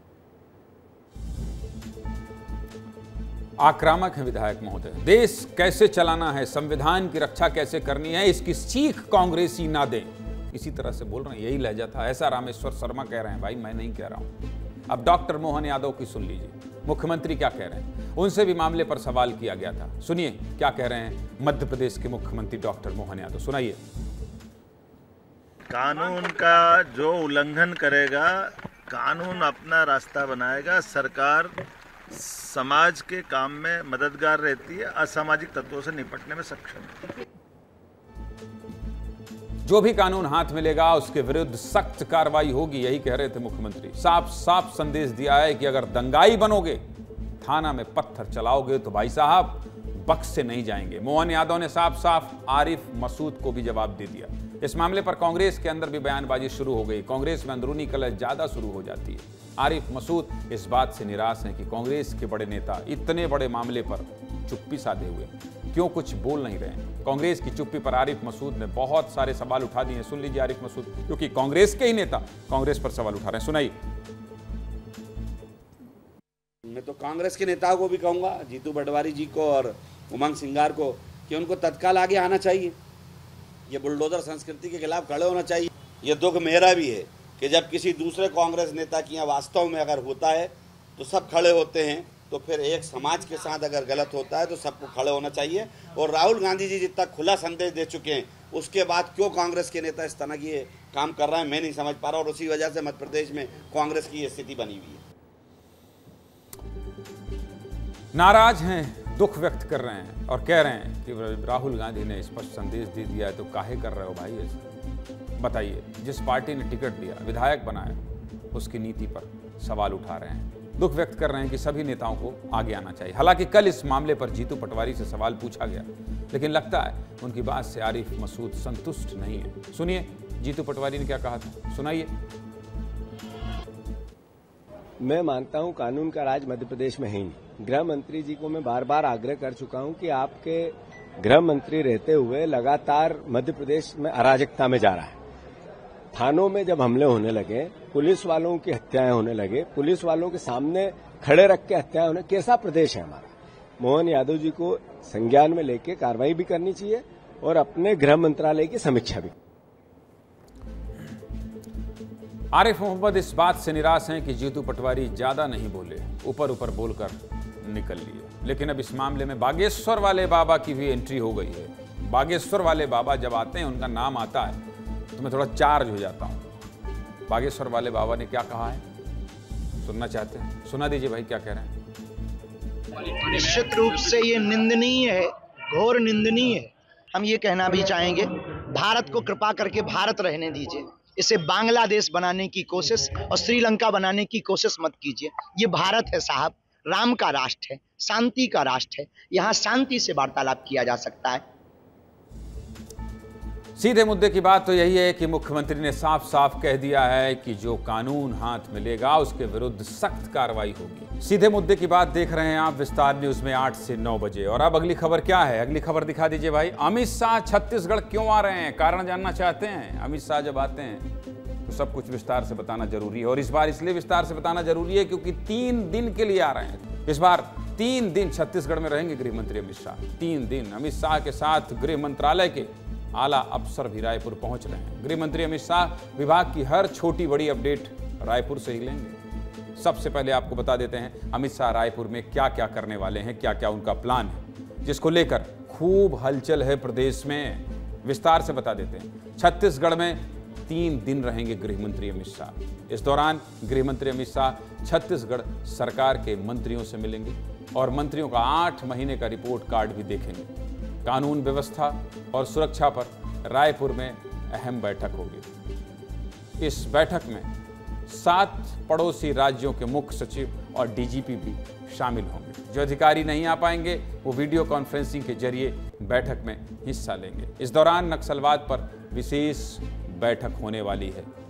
आक्रामक है विधायक महोदय। देश कैसे चलाना है, संविधान की रक्षा कैसे करनी है, इसकी सीख कांग्रेसी ना दें, इसी तरह से बोल रहे हैं। यही लहजा था, ऐसा रामेश्वर शर्मा कह रहे हैं। भाई मैं नहीं कह रहा हूं। अब डॉक्टर मोहन यादव की सुन लीजिए, मुख्यमंत्री क्या कह रहे हैं। उनसे भी मामले पर सवाल किया गया था, सुनिए क्या कह रहे हैं मध्य प्रदेश के मुख्यमंत्री डॉक्टर मोहन यादव। सुनाइए। कानून का जो उल्लंघन करेगा, कानून अपना रास्ता बनाएगा। सरकार समाज के काम में मददगार रहती है, असामाजिक तत्वों से निपटने में सक्षम है। जो भी कानून हाथ में लेगा उसके विरुद्ध सख्त कार्रवाई होगी, यही कह रहे थे मुख्यमंत्री। साफ साफ संदेश दिया है कि अगर दंगाई बनोगे, थाना में पत्थर चलाओगे तो भाई साहब बख्शे नहीं जाएंगे। मोहन यादव ने साफ साफ आरिफ मसूद को भी जवाब दे दिया। इस मामले पर कांग्रेस के अंदर भी बयानबाजी शुरू हो गई। कांग्रेस में अंदरूनी कलह ज्यादा शुरू हो जाती है। आरिफ मसूद इस बात से निराश हैं कि कांग्रेस के बड़े नेता इतने बड़े मामले पर चुप्पी साधे हुए, क्यों कुछ बोल नहीं रहे हैं। कांग्रेस की चुप्पी पर आरिफ मसूद ने बहुत सारे सवाल उठा दिए। सुन लीजिए आरिफ मसूद, क्योंकि कांग्रेस के ही नेता कांग्रेस पर सवाल उठा रहे हैं। सुनाइए। मैं तो कांग्रेस के नेताओं को भी कहूंगा, जीतू पटवारी जी को और उमंग सिंगार को, कि उनको तत्काल आगे आना चाहिए। ये बुलडोजर संस्कृति के खिलाफ खड़े होना चाहिए। ये दुख मेरा भी है कि जब किसी दूसरे कांग्रेस नेता की यहाँ वास्तव में अगर होता है तो सब खड़े होते हैं, तो फिर एक समाज के साथ अगर गलत होता है तो सबको खड़े होना चाहिए। और राहुल गांधी जी जितना खुला संदेश दे चुके हैं, उसके बाद क्यों कांग्रेस के नेता इस तरह की ये काम कर रहे हैं, मैं नहीं समझ पा रहा। और उसी वजह से मध्य प्रदेश में कांग्रेस की ये स्थिति बनी हुई है। नाराज हैं, दुख व्यक्त कर रहे हैं और कह रहे हैं कि राहुल गांधी ने स्पष्ट संदेश दे दिया है, तो काहे कर रहे हो भाई ऐसे। बताइए, जिस पार्टी ने टिकट दिया, विधायक बनाया, उसकी नीति पर सवाल उठा रहे हैं। दुख व्यक्त कर रहे हैं कि सभी नेताओं को आगे आना चाहिए। हालांकि कल इस मामले पर जीतू पटवारी से सवाल पूछा गया, लेकिन लगता है उनकी बात से आरिफ मसूद संतुष्ट नहीं है। सुनिए जीतू पटवारी ने क्या कहा था, सुनाइए। मैं मानता हूं कानून का राज मध्य प्रदेश में है ही नहीं। गृह मंत्री जी को मैं बार बार आग्रह कर चुका हूं कि आपके गृह मंत्री रहते हुए लगातार मध्य प्रदेश में अराजकता में जा रहा है। थानों में जब हमले होने लगे, पुलिस वालों की हत्याएं होने लगे, पुलिस वालों के सामने खड़े रख के हत्याएं होने, कैसा प्रदेश है हमारा। मोहन यादव जी को संज्ञान में लेके कार्रवाई भी करनी चाहिए और अपने गृह मंत्रालय की समीक्षा भी। आरिफ मोहम्मद इस बात से निराश हैं कि जीतू पटवारी ज्यादा नहीं बोले, ऊपर ऊपर बोलकर निकल लिए। लेकिन अब इस मामले में बागेश्वर वाले बाबा की भी एंट्री हो गई है। बागेश्वर वाले बाबा जब आते हैं, उनका नाम आता है तो मैं थोड़ा चार्ज हो जाता हूं। बागेश्वर वाले बाबा ने क्या कहा है, सुनना चाहते हैं? सुना दीजिए भाई क्या कह रहे हैं। निश्चित रूप से ये निंदनीय है, घोर निंदनीय है। हम ये कहना भी चाहेंगे, भारत को कृपा करके भारत रहने दीजिए। इसे बांग्लादेश बनाने की कोशिश और श्रीलंका बनाने की कोशिश मत कीजिए। ये भारत है साहब, राम का राष्ट्र है, शांति का राष्ट्र है। यहाँ शांति से वार्तालाप किया जा सकता है। सीधे मुद्दे की बात तो यही है कि मुख्यमंत्री ने साफ साफ कह दिया है कि जो कानून हाथ में लेगा उसके विरुद्ध सख्त कार्रवाई होगी। सीधे मुद्दे की बात देख रहे हैं आप विस्तार न्यूज में 8 से 9 बजे। और अब अगली खबर क्या है, अगली खबर दिखा दीजिए भाई। अमित शाह छत्तीसगढ़ क्यों आ रहे हैं, कारण जानना चाहते हैं। अमित शाह जब आते हैं तो सब कुछ विस्तार से बताना जरूरी है। और इस बार इसलिए विस्तार से बताना जरूरी है क्योंकि 3 दिन के लिए आ रहे हैं। इस बार 3 दिन छत्तीसगढ़ में रहेंगे गृह मंत्री अमित शाह। 3 दिन अमित शाह के साथ गृह मंत्रालय के आला अफसर भी रायपुर पहुंच रहे हैं। गृह मंत्री अमित शाह विभाग की हर छोटी बड़ी अपडेट रायपुर से ही लेंगे। सबसे पहले आपको बता देते हैं अमित शाह रायपुर में क्या क्या करने वाले हैं, क्या क्या उनका प्लान है, जिसको लेकर खूब हलचल है प्रदेश में। विस्तार से बता देते हैं। छत्तीसगढ़ में 3 दिन रहेंगे गृह मंत्री अमित शाह। इस दौरान गृह मंत्री अमित शाह छत्तीसगढ़ सरकार के मंत्रियों से मिलेंगे और मंत्रियों का 8 महीने का रिपोर्ट कार्ड भी देखेंगे। कानून व्यवस्था और सुरक्षा पर रायपुर में अहम बैठक होगी। इस बैठक में 7 पड़ोसी राज्यों के मुख्य सचिव और डीजीपी भी शामिल होंगे। जो अधिकारी नहीं आ पाएंगे वो वीडियो कॉन्फ्रेंसिंग के जरिए बैठक में हिस्सा लेंगे। इस दौरान नक्सलवाद पर विशेष बैठक होने वाली है।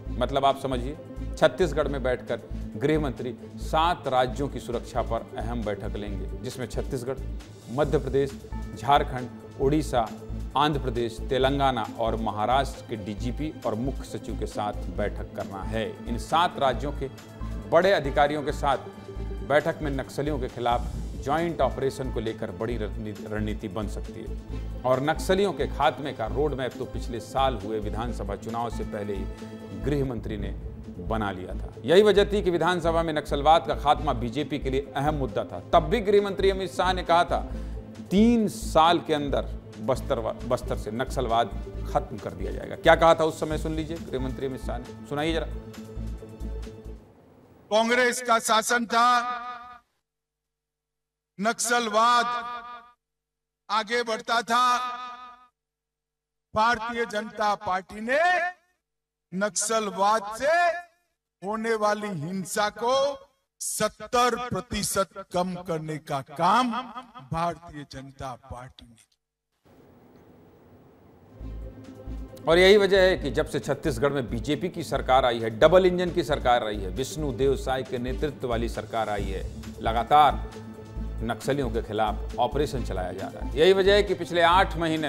मतलब आप समझिए, छत्तीसगढ़ में बैठकर गृह मंत्री 7 राज्यों की सुरक्षा पर अहम बैठक लेंगे, जिसमें छत्तीसगढ़, मध्य प्रदेश, झारखंड, उड़ीसा, आंध्र प्रदेश, तेलंगाना और महाराष्ट्र के डीजीपी और मुख्य सचिव के साथ बैठक करना है। इन 7 राज्यों के बड़े अधिकारियों के साथ बैठक में नक्सलियों के खिलाफ जॉइंट ऑपरेशन को लेकर बड़ी रणनीति बन सकती है। और नक्सलियों के खात्मे का रोड मैप तो पिछले साल हुए विधानसभा चुनाव से पहले ही गृह मंत्री ने बना लिया था। यही वजह थी कि विधानसभा में नक्सलवाद का खात्मा बीजेपी के लिए अहम मुद्दा था। तब भी गृह मंत्री अमित शाह ने कहा था 3 साल के अंदर बस्तर से नक्सलवाद खत्म कर दिया जाएगा। क्या कहा था उस समय, सुन लीजिए गृह मंत्री अमित शाह ने, सुनाइए जरा। कांग्रेस का शासन था, नक्सलवाद आगे बढ़ता था। भारतीय जनता पार्टी ने नक्सलवाद से होने वाली हिंसा को 70% कम करने का काम भारतीय जनता पार्टी ने। और यही वजह है कि जब से छत्तीसगढ़ में बीजेपी की सरकार आई है, डबल इंजन की सरकार आई है, विष्णु देव साय के नेतृत्व वाली सरकार आई है, लगातार नक्सलियों के खिलाफ ऑपरेशन चलाया जा रहा है। यही वजह है कि पिछले 8 महीने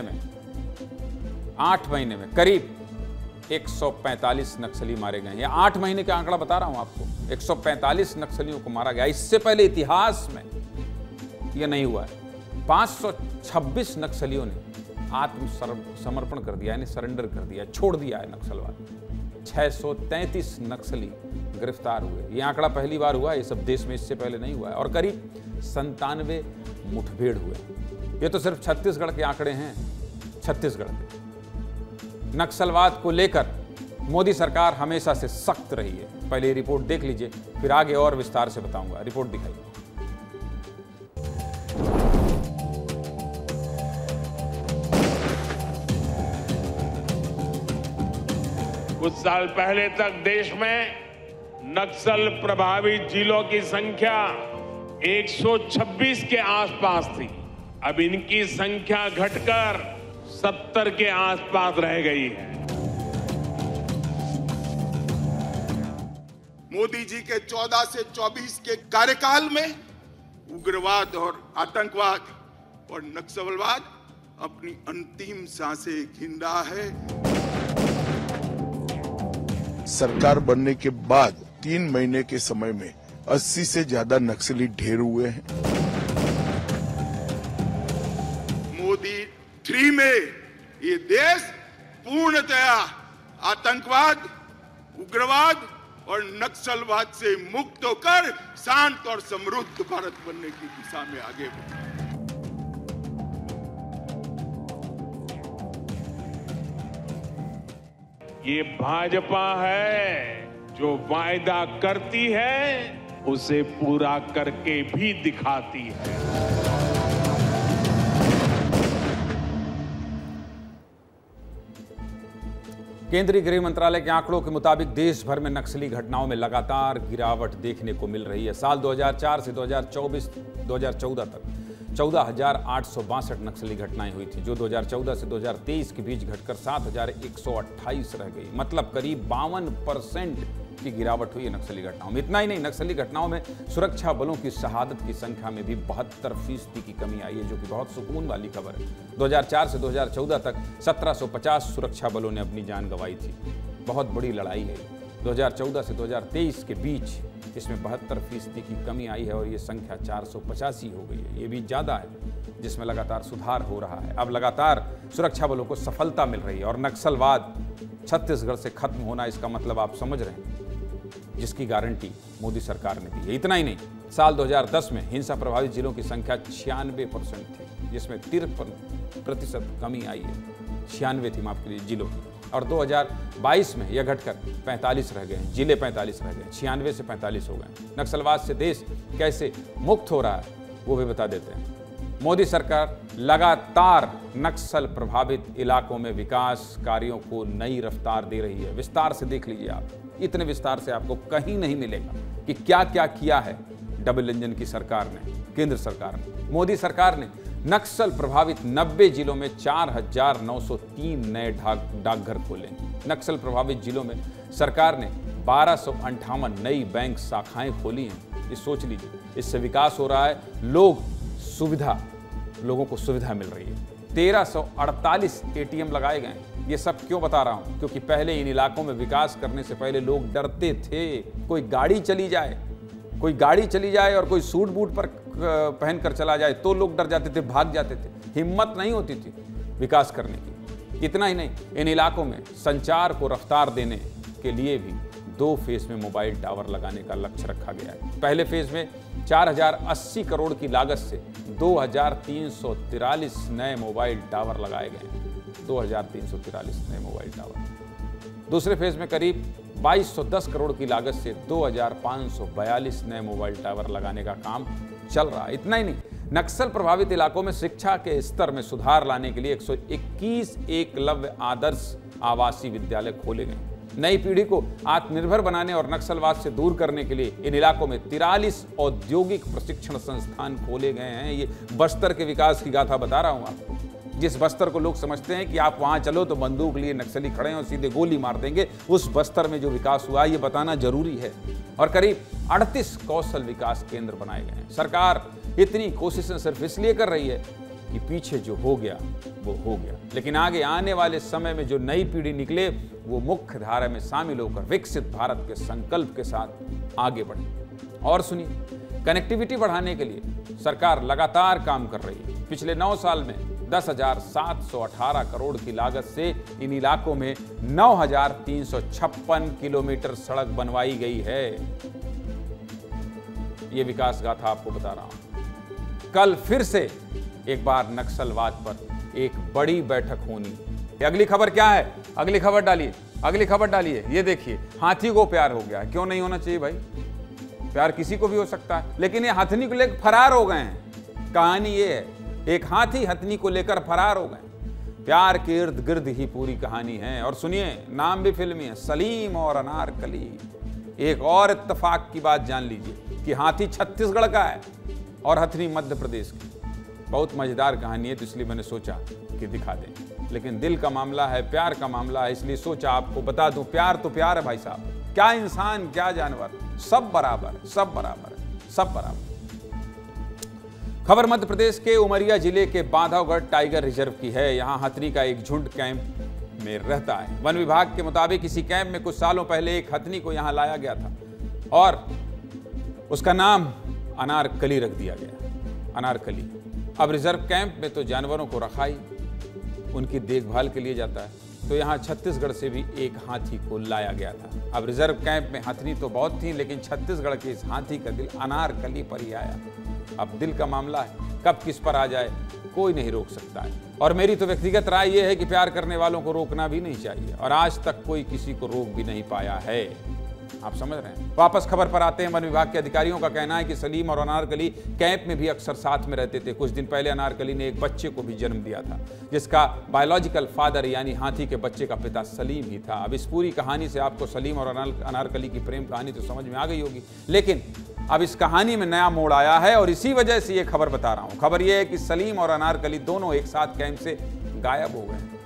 में करीब 145 नक्सली मारे गए हैं। ये 8 महीने का आंकड़ा बता रहा हूं आपको, 145 नक्सलियों को मारा गया। इससे पहले इतिहास में यह नहीं हुआ है। 526 नक्सलियों ने आत्मसमर्पण कर दिया, यानी सरेंडर कर दिया, छोड़ दिया है नक्सलवाद। 633 नक्सली गिरफ्तार हुए। ये आंकड़ा पहली बार हुआ है, ये सब देश में इससे पहले नहीं हुआ है। और करीब 97 मुठभेड़ हुए। ये तो सिर्फ छत्तीसगढ़ के आंकड़े हैं। छत्तीसगढ़ में नक्सलवाद को लेकर मोदी सरकार हमेशा से सख्त रही है। पहले रिपोर्ट देख लीजिए, फिर आगे और विस्तार से बताऊंगा। रिपोर्ट दिखाइए। कुछ साल पहले तक देश में नक्सल प्रभावित जिलों की संख्या 126 के आसपास थी। अब इनकी संख्या घटकर 70 के आसपास रह गई है। मोदी जी के 14 से 24 के कार्यकाल में उग्रवाद और आतंकवाद और नक्सलवाद अपनी अंतिम सांसें गिन रहा है। सरकार बनने के बाद 3 महीने के समय में 80 से ज्यादा नक्सली ढेर हुए हैं। मोदी 3 में ये देश पूर्णतया आतंकवाद, उग्रवाद और नक्सलवाद से मुक्त होकर शांत और समृद्ध भारत बनने की दिशा में आगे बढ़ा। ये भाजपा है जो वायदा करती है उसे पूरा करके भी दिखाती है। केंद्रीय गृह मंत्रालय के आंकड़ों के मुताबिक देश भर में नक्सली घटनाओं में लगातार गिरावट देखने को मिल रही है। साल 2004 से 2014 तक 14,862 नक्सली घटनाएं हुई थी, जो 2014 से 2023 के बीच घटकर 7,128 रह गई। मतलब करीब 52% की गिरावट हुई है नक्सली घटनाओं में। इतना ही नहीं, नक्सली घटनाओं में सुरक्षा बलों की शहादत की संख्या में भी 72% की कमी आई है, जो कि बहुत सुकून वाली खबर है। 2004 से 2014 तक 1750 सुरक्षा बलों ने अपनी जान गंवाई थी। बहुत बड़ी लड़ाई है। 2014 से 2023 के बीच इसमें 72% की कमी आई है और ये संख्या 485 हो गई है। ये भी ज़्यादा है, जिसमें लगातार सुधार हो रहा है। अब लगातार सुरक्षा बलों को सफलता मिल रही है और नक्सलवाद छत्तीसगढ़ से खत्म होना, इसका मतलब आप समझ रहे हैं, जिसकी गारंटी मोदी सरकार ने दी है। इतना ही नहीं, साल 2010 में हिंसा प्रभावित जिलों की संख्या 96% थी, जिसमें 53% कमी आई है। 96 थी, माफ करिए, जिलों की। और 2022 में यह घटकर 45 रह गए हैं। जिले 45 रह गए, 96 से 45 हो गए। नक्सलवाद से देश कैसे मुक्त हो रहा है वो भी बता देते हैं। मोदी सरकार लगातार नक्सल प्रभावित इलाकों में विकास कार्यों को नई रफ्तार दे रही है। विस्तार से देख लीजिए आप, इतने विस्तार से आपको कहीं नहीं मिलेगा कि क्या क्या किया है डबल इंजन की सरकार ने, केंद्र सरकार ने। मोदी सरकार ने नक्सल प्रभावित 90 जिलों में 4,903 नए डाकघर खोले। नक्सल प्रभावित जिलों में सरकार ने 1258 नई बैंक शाखाएं खोली हैं। ये सोच लीजिए, इससे विकास हो रहा है, लोगों को सुविधा मिल रही है। 1348 एटीएम लगाए गए। ये सब क्यों बता रहा हूं? क्योंकि पहले इन इलाकों में विकास करने से पहले लोग डरते थे। कोई गाड़ी चली जाए और कोई सूट बूट पर पहनकर चला जाए तो लोग डर जाते थे, भाग जाते थे, हिम्मत नहीं होती थी विकास करने की। इतना ही नहीं, इन इलाकों में संचार को रफ्तार देने के लिए भी 2 फेज में मोबाइल टावर लगाने का लक्ष्य रखा गया है। पहले फेज में 4080 करोड़ की लागत से 2343 नए मोबाइल टावर लगाए गए हैं। 2343 नए मोबाइल टावर। दूसरे फेज में करीब 2210 करोड़ की लागत से 2542 नए मोबाइल टावर लगाने का काम चल रहा है। इतना ही नहीं, नक्सल प्रभावित इलाकों में शिक्षा के स्तर में सुधार लाने के लिए 121 एकलव्य आदर्श आवासीय विद्यालय खोले गए। नई पीढ़ी को आत्मनिर्भर बनाने और नक्सलवाद से दूर करने के लिए इन इलाकों में 43 औद्योगिक प्रशिक्षण संस्थान खोले गए हैं। ये बस्तर के विकास की गाथा बता रहा हूं आपको। जिस बस्तर को लोग समझते हैं कि आप वहां चलो तो बंदूक लिए नक्सली खड़े हैं और सीधे गोली मार देंगे, उस बस्तर में जो विकास हुआ ये बताना जरूरी है। और करीब 38 कौशल विकास केंद्र बनाए गए हैं। सरकार इतनी कोशिशें सिर्फ इसलिए कर रही है कि पीछे जो हो गया वो हो गया, लेकिन आगे आने वाले समय में जो नई पीढ़ी निकले वो मुख्य धारा में शामिल होकर विकसित भारत के संकल्प के साथ आगे बढ़े। और सुनिए, कनेक्टिविटी बढ़ाने के लिए सरकार लगातार काम कर रही है। पिछले 9 साल में 10,718 करोड़ की लागत से इन इलाकों में 9,356 किलोमीटर सड़क बनवाई गई है। ये विकास गाथा आपको बता रहा हूं। कल फिर से एक बार नक्सलवाद पर एक बड़ी बैठक होनी। अगली खबर क्या है? अगली खबर डालिए। ये देखिए, हाथी को प्यार हो गया। क्यों नहीं होना चाहिए भाई? प्यार किसी को भी हो सकता है, लेकिन ये हाथनी को लेकर फरार हो गए हैं। कहानी ये है, एक हाथी हथनी को लेकर फरार हो गए। प्यार के इर्द गिर्द ही पूरी कहानी है। और सुनिए, नाम भी फिल्मी है, सलीम और अनारकली। एक और इत्तेफाक की बात जान लीजिए कि हाथी छत्तीसगढ़ का है और हथनी मध्य प्रदेश की। बहुत मजेदार कहानी है, तो इसलिए मैंने सोचा कि दिखा दें। लेकिन दिल का मामला है, प्यार का मामला है, इसलिए सोचा आपको बता दूं। प्यार तो प्यार है भाई साहब, क्या इंसान क्या जानवर, सब बराबर, सब बराबर, सब बराबर। खबर मध्य प्रदेश के उमरिया जिले के बांधवगढ़ टाइगर रिजर्व की है। यहां हथनी का एक झुंड कैंप में रहता है। वन विभाग के मुताबिक इसी कैंप में कुछ सालों पहले एक हथनी को यहां लाया गया था और उसका नाम अनारकली रख दिया गया। अनारकली। अब रिजर्व कैंप में तो जानवरों को रखा ही उनकी देखभाल के लिए जाता है, तो यहाँ छत्तीसगढ़ से भी एक हाथी को लाया गया था। अब रिजर्व कैंप में हथनी तो बहुत थी, लेकिन छत्तीसगढ़ के इस हाथी का दिल अनारकली पर ही आया। अब दिल का मामला है, कब किस पर आ जाए कोई नहीं रोक सकता है। और मेरी तो व्यक्तिगत राय यह है कि प्यार करने वालों को रोकना भी नहीं चाहिए, और आज तक कोई किसी को रोक भी नहीं पाया है। आप समझ रहे हैं। वापस खबर पर आते हैं। वन विभाग के अधिकारियों का कहना है कि सलीम और अनारकली कैंप में भी अक्सर साथ में रहते थे। कुछ दिन पहले अनारकली ने एक बच्चे को भी जन्म दिया था, जिसका बायोलॉजिकल फादर यानी हाथी के बच्चे का पिता सलीम ही था। अब इस पूरी कहानी से आपको सलीम और अनारकली की प्रेम कहानी तो समझ में आ गई होगी, लेकिन अब इस कहानी में नया मोड़ आया है और इसी वजह से ये खबर बता रहा हूं। खबर यह है कि सलीम और अनारकली दोनों एक साथ कैंप से गायब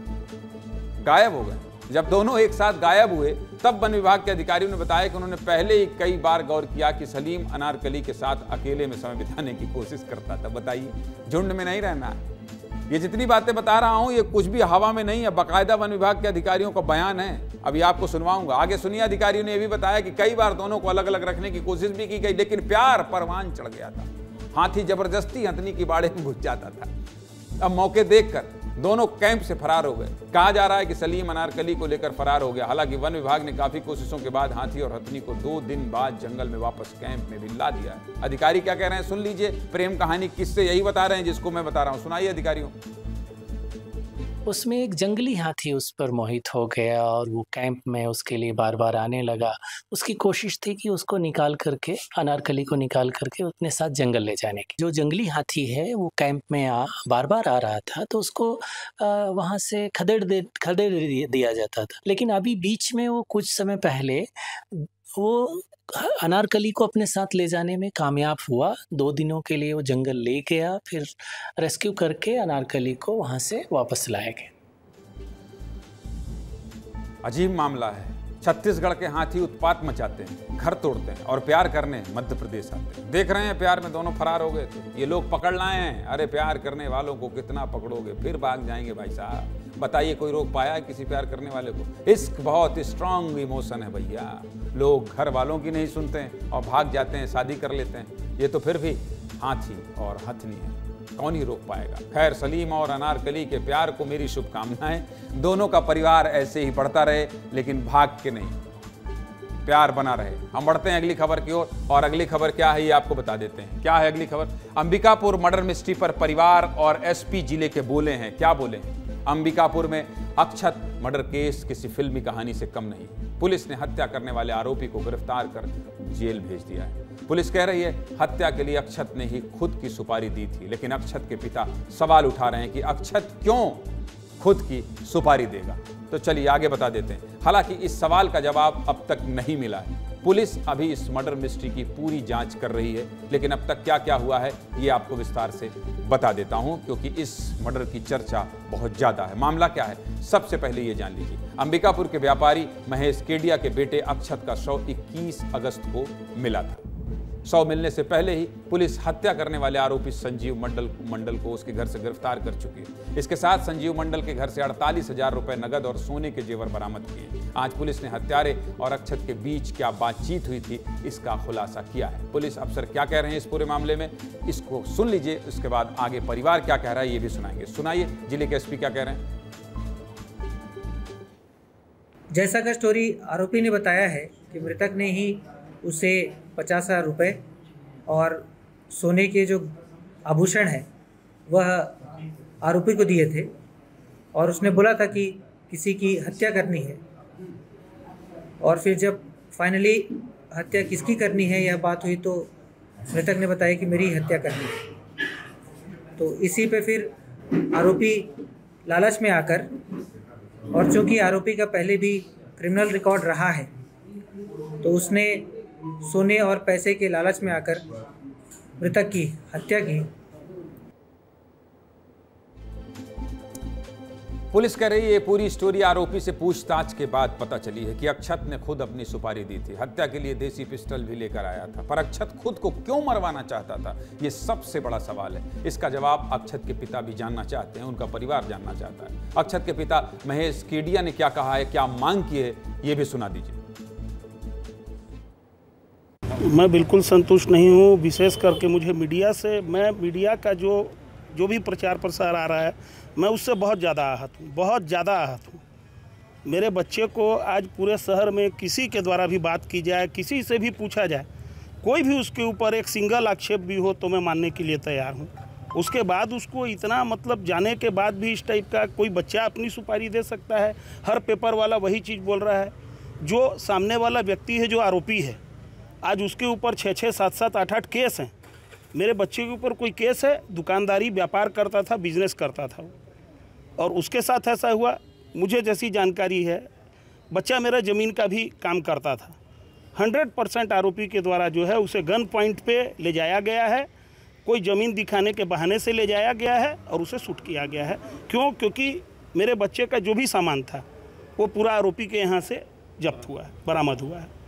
हो गए। जब दोनों एक साथ गायब हुए तब वन विभाग के अधिकारियों ने बताया कि उन्होंने पहले ही कई बार गौर किया कि सलीम अनारकली के साथ अकेले में समय बिताने की कोशिश करता था। बताइए, झुंड में नहीं रहना है। ये जितनी बातें बता रहा हूं ये कुछ भी हवा में नहीं है, बाकायदा वन विभाग के अधिकारियों का बयान है। अभी आपको सुनवाऊंगा, आगे सुनिए। अधिकारियों ने यह भी बताया कि कई बार दोनों को अलग अलग रखने की कोशिश भी की गई, लेकिन प्यार परवान चढ़ गया था। हाथी जबरदस्ती हथनी की बाड़े में घुस जाता था। अब मौके देखकर दोनों कैंप से फरार हो गए। कहा जा रहा है कि सलीम अनारकली को लेकर फरार हो गया। हालांकि वन विभाग ने काफी कोशिशों के बाद हाथी और हथनी को 2 दिन बाद जंगल में वापस कैंप में भी ला दिया। अधिकारी क्या कह रहे हैं सुन लीजिए। प्रेम कहानी किससे यही बता रहे हैं जिसको मैं बता रहा हूं, सुनाइए अधिकारियों। उसमें एक जंगली हाथी उस पर मोहित हो गया और वो कैंप में उसके लिए बार बार आने लगा। उसकी कोशिश थी कि उसको निकाल करके, अनारकली को निकाल करके अपने साथ जंगल ले जाने की। जो जंगली हाथी है वो कैंप में बार बार आ रहा था, तो उसको वहाँ से खदेड़ दिया जाता था। लेकिन अभी बीच में वो कुछ समय पहले वो अनारकली को अपने साथ ले जाने में कामयाब हुआ। 2 दिनों के लिए वो जंगल ले गया, फिर रेस्क्यू करके अनारकली को वहां से वापस लाया गया। अजीब मामला है। छत्तीसगढ़ के हाथी उत्पात मचाते हैं, घर तोड़ते हैं और प्यार करने मध्य प्रदेश आते हैं। देख रहे हैं प्यार में दोनों फरार हो गए थे। ये लोग पकड़ लाए हैं। अरे प्यार करने वालों को कितना पकड़ोगे, फिर भाग जाएंगे भाई साहब। बताइए कोई रोक पाया है किसी प्यार करने वाले को? इश्क बहुत स्ट्रांग इमोशन है भैया। लोग घर वालों की नहीं सुनते हैं और भाग जाते हैं, शादी कर लेते हैं। ये तो फिर भी हाथी और हथनी है, कौन ही रोक पाएगा। खैर, सलीम और अनारकली के प्यार को मेरी शुभकामनाएं। दोनों का परिवार ऐसे ही बढ़ता रहे, लेकिन भाग के नहीं, प्यार बना रहे। हम बढ़ते हैं अगली खबर की ओर, और अगली खबर क्या है ये आपको बता देते हैं। क्या है अगली खबर? अंबिकापुर मर्डर मिस्ट्री पर परिवार और एसपी जिले के बोले हैं। क्या बोले हैं? अंबिकापुर में अक्षत मर्डर केस किसी फिल्मी कहानी से कम नहीं। पुलिस ने हत्या करने वाले आरोपी को गिरफ्तार कर जेल भेज दिया है। पुलिस कह रही है हत्या के लिए अक्षत ने ही खुद की सुपारी दी थी, लेकिन अक्षत के पिता सवाल उठा रहे हैं कि अक्षत क्यों खुद की सुपारी देगा। तो चलिए आगे बता देते हैं। हालांकि इस सवाल का जवाब अब तक नहीं मिला है। पुलिस अभी इस मर्डर मिस्ट्री की पूरी जांच कर रही है, लेकिन अब तक क्या क्या हुआ है ये आपको विस्तार से बता देता हूं, क्योंकि इस मर्डर की चर्चा बहुत ज्यादा है। मामला क्या है सबसे पहले ये जान लीजिए। अंबिकापुर के व्यापारी महेश केडिया के बेटे अक्षत का शव 21 अगस्त को मिला था। शव मिलने से पहले ही पुलिस हत्या करने वाले आरोपी संजीव मंडल को उसके घर से गिरफ्तार कर चुकी है। इसके साथ संजीव मंडल के घर से 48,000 रुपए नगद और सोने के जेवर बरामद किए। आज पुलिस ने हत्यारे और अक्षत के बीच क्या बातचीत हुई थी इसका खुलासा किया है। पुलिस अफसर क्या कह रहे हैं इस पूरे मामले में, इसको सुन लीजिए। उसके बाद आगे परिवार क्या कह रहा है ये भी सुनाएंगे। सुनाइए जिले के एसपी क्या कह रहे हैं। जैसा का स्टोरी आरोपी ने बताया है कि मृतक ने ही उसे 50,000 रुपये और सोने के जो आभूषण है वह आरोपी को दिए थे, और उसने बोला था कि किसी की हत्या करनी है। और फिर जब फाइनली हत्या किसकी करनी है यह बात हुई तो मृतक ने बताया कि मेरी हत्या करनी है। तो इसी पे फिर आरोपी लालच में आकर, और चूंकि आरोपी का पहले भी क्रिमिनल रिकॉर्ड रहा है, तो उसने सोने और पैसे के लालच में आकर मृतक की हत्या की। पुलिस कह रही है ये पूरी स्टोरी आरोपी से पूछताछ के बाद पता चली है कि अक्षत ने खुद अपनी सुपारी दी थी। हत्या के लिए देसी पिस्टल भी लेकर आया था, पर अक्षत खुद को क्यों मरवाना चाहता था ये सबसे बड़ा सवाल है। इसका जवाब अक्षत के पिता भी जानना चाहते हैं, उनका परिवार जानना चाहता है। अक्षत के पिता महेश केडिया ने क्या कहा है, क्या मांग की है, ये भी सुना दीजिए। मैं बिल्कुल संतुष्ट नहीं हूँ, विशेष करके मुझे मीडिया का जो भी प्रचार प्रसार आ रहा है, मैं उससे बहुत ज़्यादा आहत हूँ। मेरे बच्चे को आज पूरे शहर में किसी के द्वारा भी बात की जाए, किसी से भी पूछा जाए, कोई भी उसके ऊपर एक सिंगल आक्षेप भी हो तो मैं मानने के लिए तैयार हूँ। उसके बाद उसको इतना जाने के बाद भी इस टाइप का कोई बच्चा अपनी सुपारी दे सकता है। हर पेपर वाला वही चीज़ बोल रहा है। जो सामने वाला व्यक्ति है, जो आरोपी है, आज उसके ऊपर 6-6, 7-7, 8-8 केस हैं। मेरे बच्चे के ऊपर कोई केस है? दुकानदारी, व्यापार करता था, बिजनेस करता था, और उसके साथ ऐसा हुआ। मुझे जैसी जानकारी है, बच्चा मेरा ज़मीन का भी काम करता था। 100% आरोपी के द्वारा जो है उसे गन पॉइंट पे ले जाया गया है। कोई ज़मीन दिखाने के बहाने से ले जाया गया है और उसे शूट किया गया है। क्यों? क्योंकि मेरे बच्चे का जो भी सामान था वो पूरा आरोपी के यहाँ से जब्त हुआ है, बरामद हुआ है।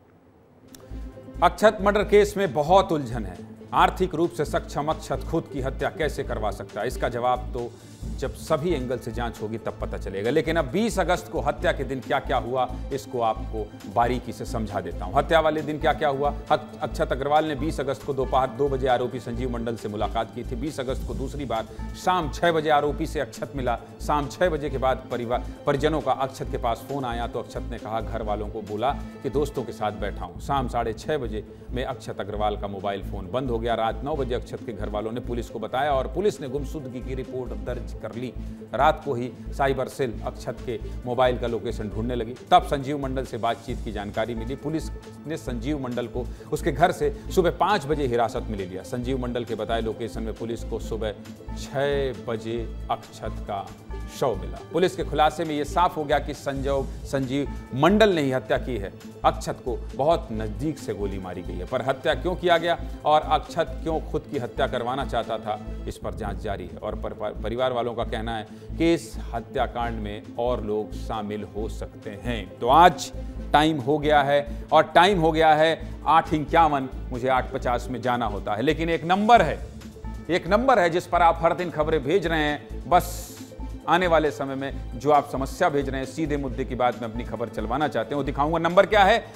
अक्षत मर्डर केस में बहुत उलझन है। आर्थिक रूप से सक्षम अक्षत खुद की हत्या कैसे करवा सकता है, इसका जवाब तो जब सभी एंगल से जांच होगी तब पता चलेगा। लेकिन अब 20 अगस्त को हत्या के दिन क्या क्या हुआ इसको आपको बारीकी से समझा देता हूं। हत्या वाले दिन क्या क्या हुआ। अक्षत अग्रवाल ने 20 अगस्त को दोपहर 2 बजे आरोपी संजीव मंडल से मुलाकात की थी। 20 अगस्त को दूसरी बार शाम 6 बजे आरोपी से अक्षत मिला। शाम 6 बजे के बाद परिजनों का अक्षत के पास फोन आया तो अक्षत ने कहा, घर वालों को बोला कि दोस्तों के साथ बैठा हूं। शाम 6:30 बजे में अक्षत अग्रवाल का मोबाइल फोन बंद हो गया। रात 9 बजे अक्षत के घर वालों ने पुलिस को बताया और पुलिस ने गुमशुदगी की रिपोर्ट दर्ज कर ली। रात को ही साइबर सेल अक्षत के मोबाइल का लोकेशन ढूंढने लगी। तब संजीव मंडल से बातचीत की जानकारी मिली। पुलिस ने संजीव मंडल को उसके घर से सुबह 5 बजे हिरासत में ले लिया। संजीव मंडल के बताए लोकेशन में पुलिस को सुबह 6 बजे अक्षत का शव मिला। पुलिस के खुलासे में यह साफ हो गया कि संजीव मंडल ने ही हत्या की है। अक्षत को बहुत नजदीक से गोली मारी गई है, पर हत्या क्यों किया गया और अक्षत क्यों खुद की हत्या करवाना चाहता था, इस पर जांच जारी है और परिवार वालों वालों का कहना है कि इस हत्याकांड में और लोग शामिल हो सकते हैं। तो आज टाइम हो गया है और टाइम हो गया है 8:51, मुझे 8:50 में जाना होता है। लेकिन एक नंबर है जिस पर आप हर दिन खबरें भेज रहे हैं। बस आने वाले समय में जो आप समस्या भेज रहे हैं, सीधे मुद्दे की बात में अपनी खबर चलवाना चाहते हैं, वो दिखाऊंगा। नंबर क्या है?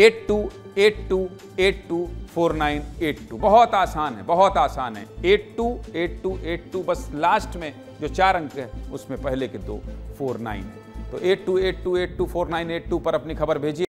8282824982। बहुत आसान है, बहुत आसान है। 828282, बस लास्ट में जो 4 अंक है उसमें पहले के 2 49 है। तो 8282824982 पर अपनी खबर भेजिए।